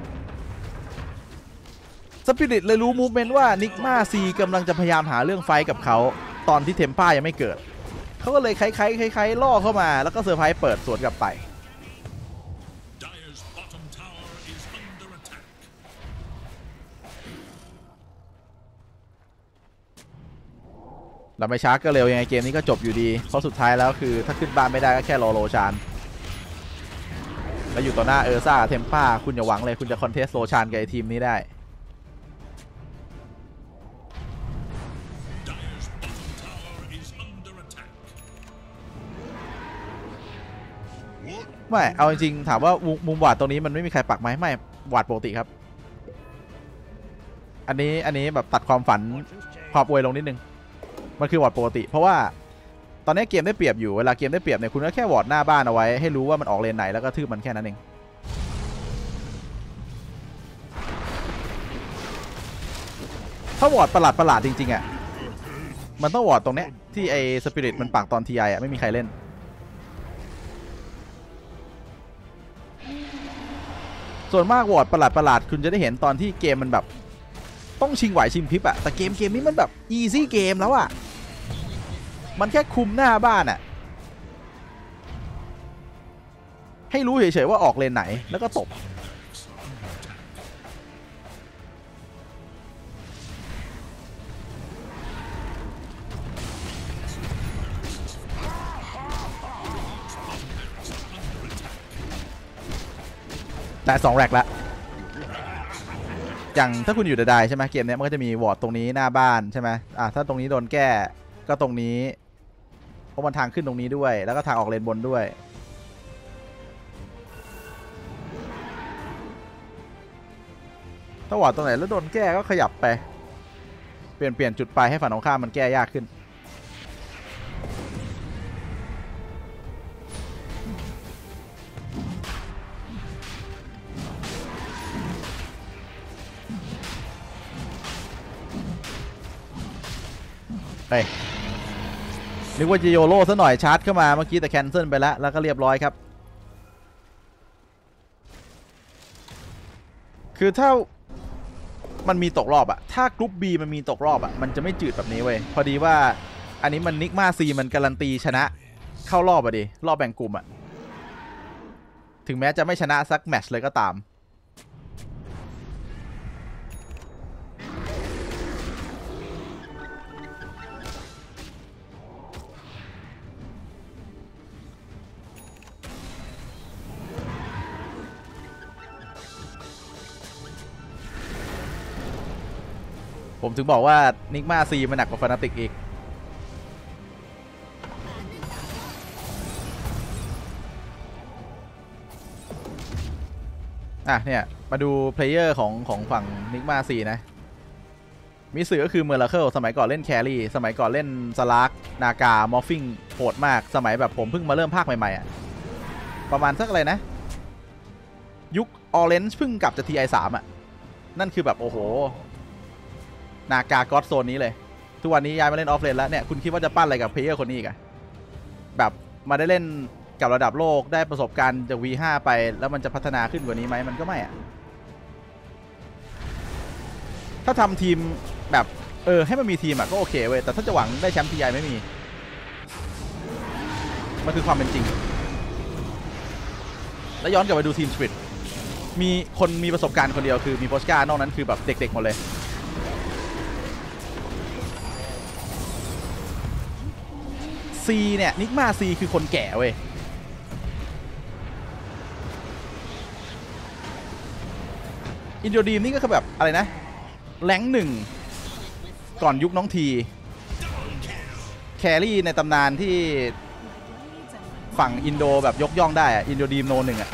สปิริตเลยรู้มูฟเมนต์ว่านิกมาซีกำลังจะพยายามหาเรื่องไฟกับเขาตอนที่เทมป้ายังไม่เกิดเขาก็เลยคล้ายๆคล้ายๆล่อเข้ามาแล้วก็เซอร์ไพรส์เปิดสวนกลับไปเราไม่ช้าก็เร็วยังไงเกมนี้ก็จบอยู่ดีเพราะสุดท้ายแล้วคือถ้าขึ้นบ้านไม่ได้ก็แค่รอโรชานแล้วอยู่ต่อหน้าเออร์ซ่าเทมป้าคุณอย่าหวังเลยคุณจะคอนเทสโรชานกับไอทีมนี้ได้ไม่เอาจริงๆถามว่ามุมวาดตรงนี้มันไม่มีใครปักไหมไม่วาดปกติครับอันนี้อันนี้แบบตัดความฝันความอวยลงนิดนึงมันคือวอร์ดปกติเพราะว่าตอนนี้เกมได้เปรียบอยู่เวลาเกมได้เปรียบเนี่ยคุณก็แค่วอร์ดหน้าบ้านเอาไว้ให้รู้ว่ามันออกเลนไหนแล้วก็ทืบมันแค่นั้นเองถ้าวอร์ดประหลาดประหลาดจริงๆอ่ะมันต้องวอร์ดตรงเนี้ยที่ไอสปิริตมันปักตอนทีไออ่ะไม่มีใครเล่นส่วนมากวอร์ดประหลาดประหลาดคุณจะได้เห็นตอนที่เกมมันแบบต้องชิงไหวชิงพริบอะแต่เกมเกมนี้มันแบบอีซี่เกมแล้วอะมันแค่คุมหน้าบ้านอะให้รู้เฉยๆว่าออกเลนไหนแล้วก็ตบแต่สองแร็กละอย่างถ้าคุณอยู่ใดๆใช่ไหมเกมนี้มันก็จะมีวอร์ดตรงนี้หน้าบ้านใช่ไหมอ่ะถ้าตรงนี้โดนแก้ก็ตรงนี้เพราะมันทางขึ้นตรงนี้ด้วยแล้วก็ทางออกเลนบนด้วยถ้าวอร์ดตรงไหนแล้วโดนแก้ก็ขยับไปเปลี่ยนเปลี่ยนจุดไปให้ฝั่งตรงข้ามมันแก้ยากขึ้นเฮ้ยนึกว่าจะโยโร่ซะหน่อยชาร์จเข้ามาเมื่อกี้แต่แคนเซิลไปแล้วแล้วก็เรียบร้อยครับคือถ้ามันมีตกรอบอะถ้ากรุ๊ป B มันมีตกรอบอะมันจะไม่จืดแบบนี้เว้ยพอดีว่าอันนี้มันนิกมาซีมันการันตีชนะเข้ารอบอะดิรอบแบ่งกลุ่มอะถึงแม้จะไม่ชนะสักแมตช์เลยก็ตามผมถึงบอกว่านิกมาซีมันหนักกว่าฟานาติกอีกอ่ะเนี่ยมาดูเพลเยอร์ของของฝั่งนิกมาซีนะมิสึก็คือเมอร์ลาเคิลสมัยก่อนเล่นแครี่สมัยก่อนเล่นสลาร์กนากามอฟฟิงโหดมากสมัยแบบผมเพิ่งมาเริ่มภาคใหม่ๆอ่ะประมาณสักอะไรนะยุคออเรนจ์เพิ่งกลับจาก ที ไอ สาม อ่ะนั่นคือแบบโอ้โหนากาก็อดโซนนี้เลยทุกวันนี้ย้ายมาเล่นออฟเลนแล้วเนี่ยคุณคิดว่าจะปั้นอะไรกับเพลเยอร์คนนี้อีกอะแบบมาได้เล่นกับระดับโลกได้ประสบการณ์จาก วี ห้า ไปแล้วมันจะพัฒนาขึ้นกว่านี้ไหมมันก็ไม่อะถ้าทำทีมแบบเออให้มันมีทีมอะก็โอเคเว้ยแต่ถ้าจะหวังได้แชมป์ทีไอไม่มีมันคือความเป็นจริงแล้วย้อนกลับไปดูทีมสปิริตมีคนมีประสบการณ์คนเดียวคือมีโพสการ์นอกนั้นคือแบบเด็กๆหมดเลยซีเนี่ยนิกมาซีคือคนแก่เว้ยอินโดดีมนี่ก็คือแบบอะไรนะแรงหนึ่งก่อนยุคน้องทีแครี่ในตำนานที่ฝั่งอินโดแบบยกย่องได้อะอินโดดีมโนหนึ่งอะ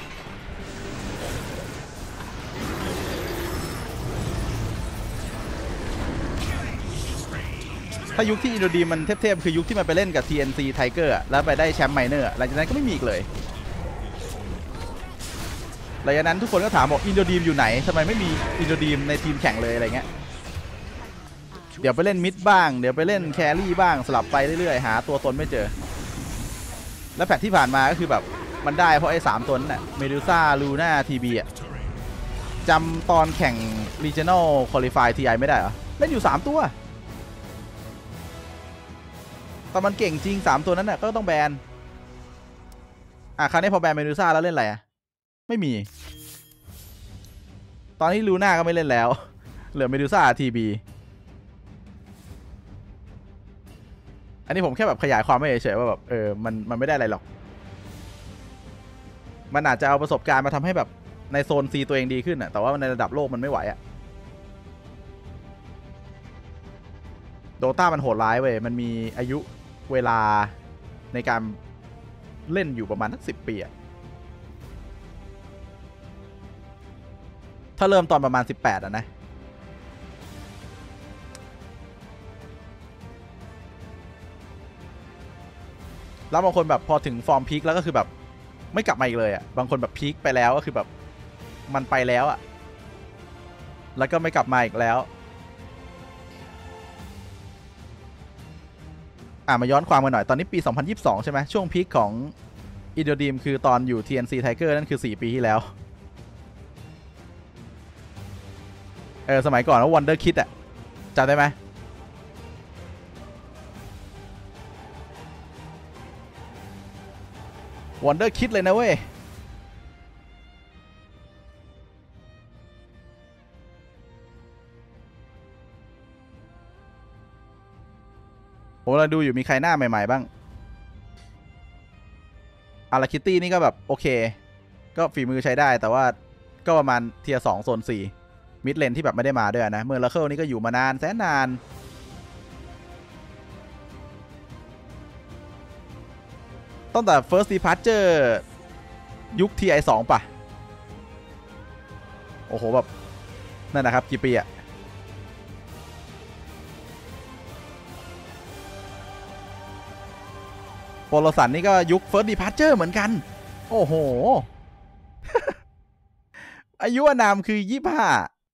ถ้ายุคที่อินโดดีมมันเทพๆคือยุคที่มันไปเล่นกับ ที เอ็น ซี Tiger อะแล้วไปได้แชมป์ไมเนอร์หลังจากนั้นก็ไม่มีอีกเลยหลังจากนั้นทุกคนก็ถามบอกอินโดดีมอยู่ไหนทำไมไม่มีอินโดดีมในทีมแข่งเลยอะไรเงี้ยเดี๋ยวไปเล่นมิดบ้างเดี๋ยวไปเล่นแครี่บ้างสลับไปเรื่อยๆหาตัวตนไม่เจอแล้วแพทที่ผ่านมาก็คือแบบมันได้เพราะไอ้สามตัวนั้นน่ะเมดูซ่าลูน่าทีบีอ่ะจำตอนแข่ง Regional Qualify ที ไอ ไม่ได้เหรอเล่นอยู่สามตัวแต่มันเก่งจริงสามตัวนั้นน่ะก็ต้องแบนอ่ะคราวนี้พอแบนเมดูซ่าแล้วเล่นอะไรอ่ะไม่มีตอนนี้ลูน่าก็ไม่เล่นแล้วเหลือเมดูซ่าทีบีอันนี้ผมแค่แบบขยายความไม่เฉยๆว่าแบบเออมันมันไม่ได้อะไรหรอกมันอาจจะเอาประสบการณ์มาทำให้แบบในโซน C ตัวเองดีขึ้นอ่ะแต่ว่าในระดับโลกมันไม่ไหวอ่ะโดต้ามันโหดร้ายเว้ยมันมีอายุเวลาในการเล่นอยู่ประมาณสักสิบปีอ่ะถ้าเริ่มตอนประมาณสิบแปดอ่ะนะแล้วบางคนแบบพอถึงฟอร์มพีคแล้วก็คือแบบไม่กลับมาอีกเลยอ่ะบางคนแบบพีคไปแล้วก็คือแบบมันไปแล้วอ่ะแล้วก็ไม่กลับมาอีกแล้วอ่ะมาย้อนความกันหน่อยตอนนี้ปีสองพันยี่สิบสองใช่ไหมช่วงพีคของอินโดดีมคือตอนอยู่ ที เอ็น ซี Tiger นั่นคือสี่ปีที่แล้วเออสมัยก่อนว่า Wonder Kid อ่ะจำได้ไหมวันเดอร์คิดเลยนะเว้ยผมเราดูอยู่มีใครหน้าใหม่ๆบ้างอาราคิตตี้นี่ก็แบบโอเคก็ฝีมือใช้ได้แต่ว่าก็ประมาณเทียร์สองโซนสี่มิดเลนที่แบบไม่ได้มาด้วยนะเมื่อลาเคิลนี่ก็อยู่มานานแสนนานตั้งแต่ First Departure ยุค ที ไอ สอง ป่ะโอ้โหแบบนั่นนะครับกี่ปีอะโปโลสันนี่ก็ยุค First Departure เหมือนกันโอ้โห อายุอานามคือยี่สิบห้า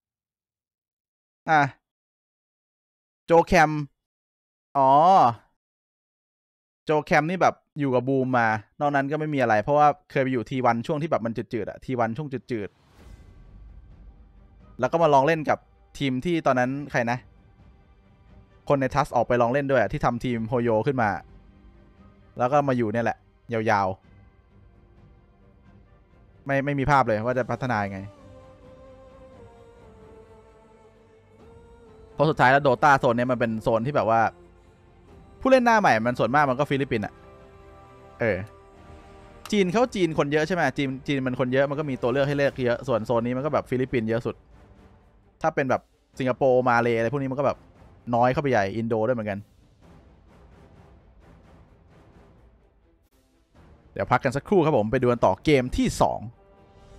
อ่ะโจแคมอ๋อโจแคมนี่แบบอยู่กับบูมมานอกนั้นก็ไม่มีอะไรเพราะว่าเคยไปอยู่ทีวันช่วงที่แบบมันจืดๆอะทีวันช่วงจืดๆแล้วก็มาลองเล่นกับทีมที่ตอนนั้นใครนะคนในทัสออกไปลองเล่นด้วยที่ทำทีมโฮโยขึ้นมาแล้วก็มาอยู่เนี่ยแหละยาวๆไม่ไม่มีภาพเลยว่าจะพัฒนายังไงเพราะสุดท้ายแล้วโดตาโซนนี้มันเป็นโซนที่แบบว่าผู้เล่นหน้าใหม่มันส่วนมากมันก็ฟิลิปปินส์อ่ะเออจีนเขาจีนคนเยอะใช่ไหมจีนจีนมันคนเยอะมันก็มีตัวเลือกให้เลือกเยอะส่วนโซนนี้มันก็แบบฟิลิปปินส์เยอะสุดถ้าเป็นแบบสิงคโปร์มาเลอะไรพวกนี้มันก็แบบน้อยเข้าไปใหญ่อินโดด้วยเหมือนกันเดี๋ยวพักกันสักครู่ครับผมไปดูกันต่อเกมที่สอง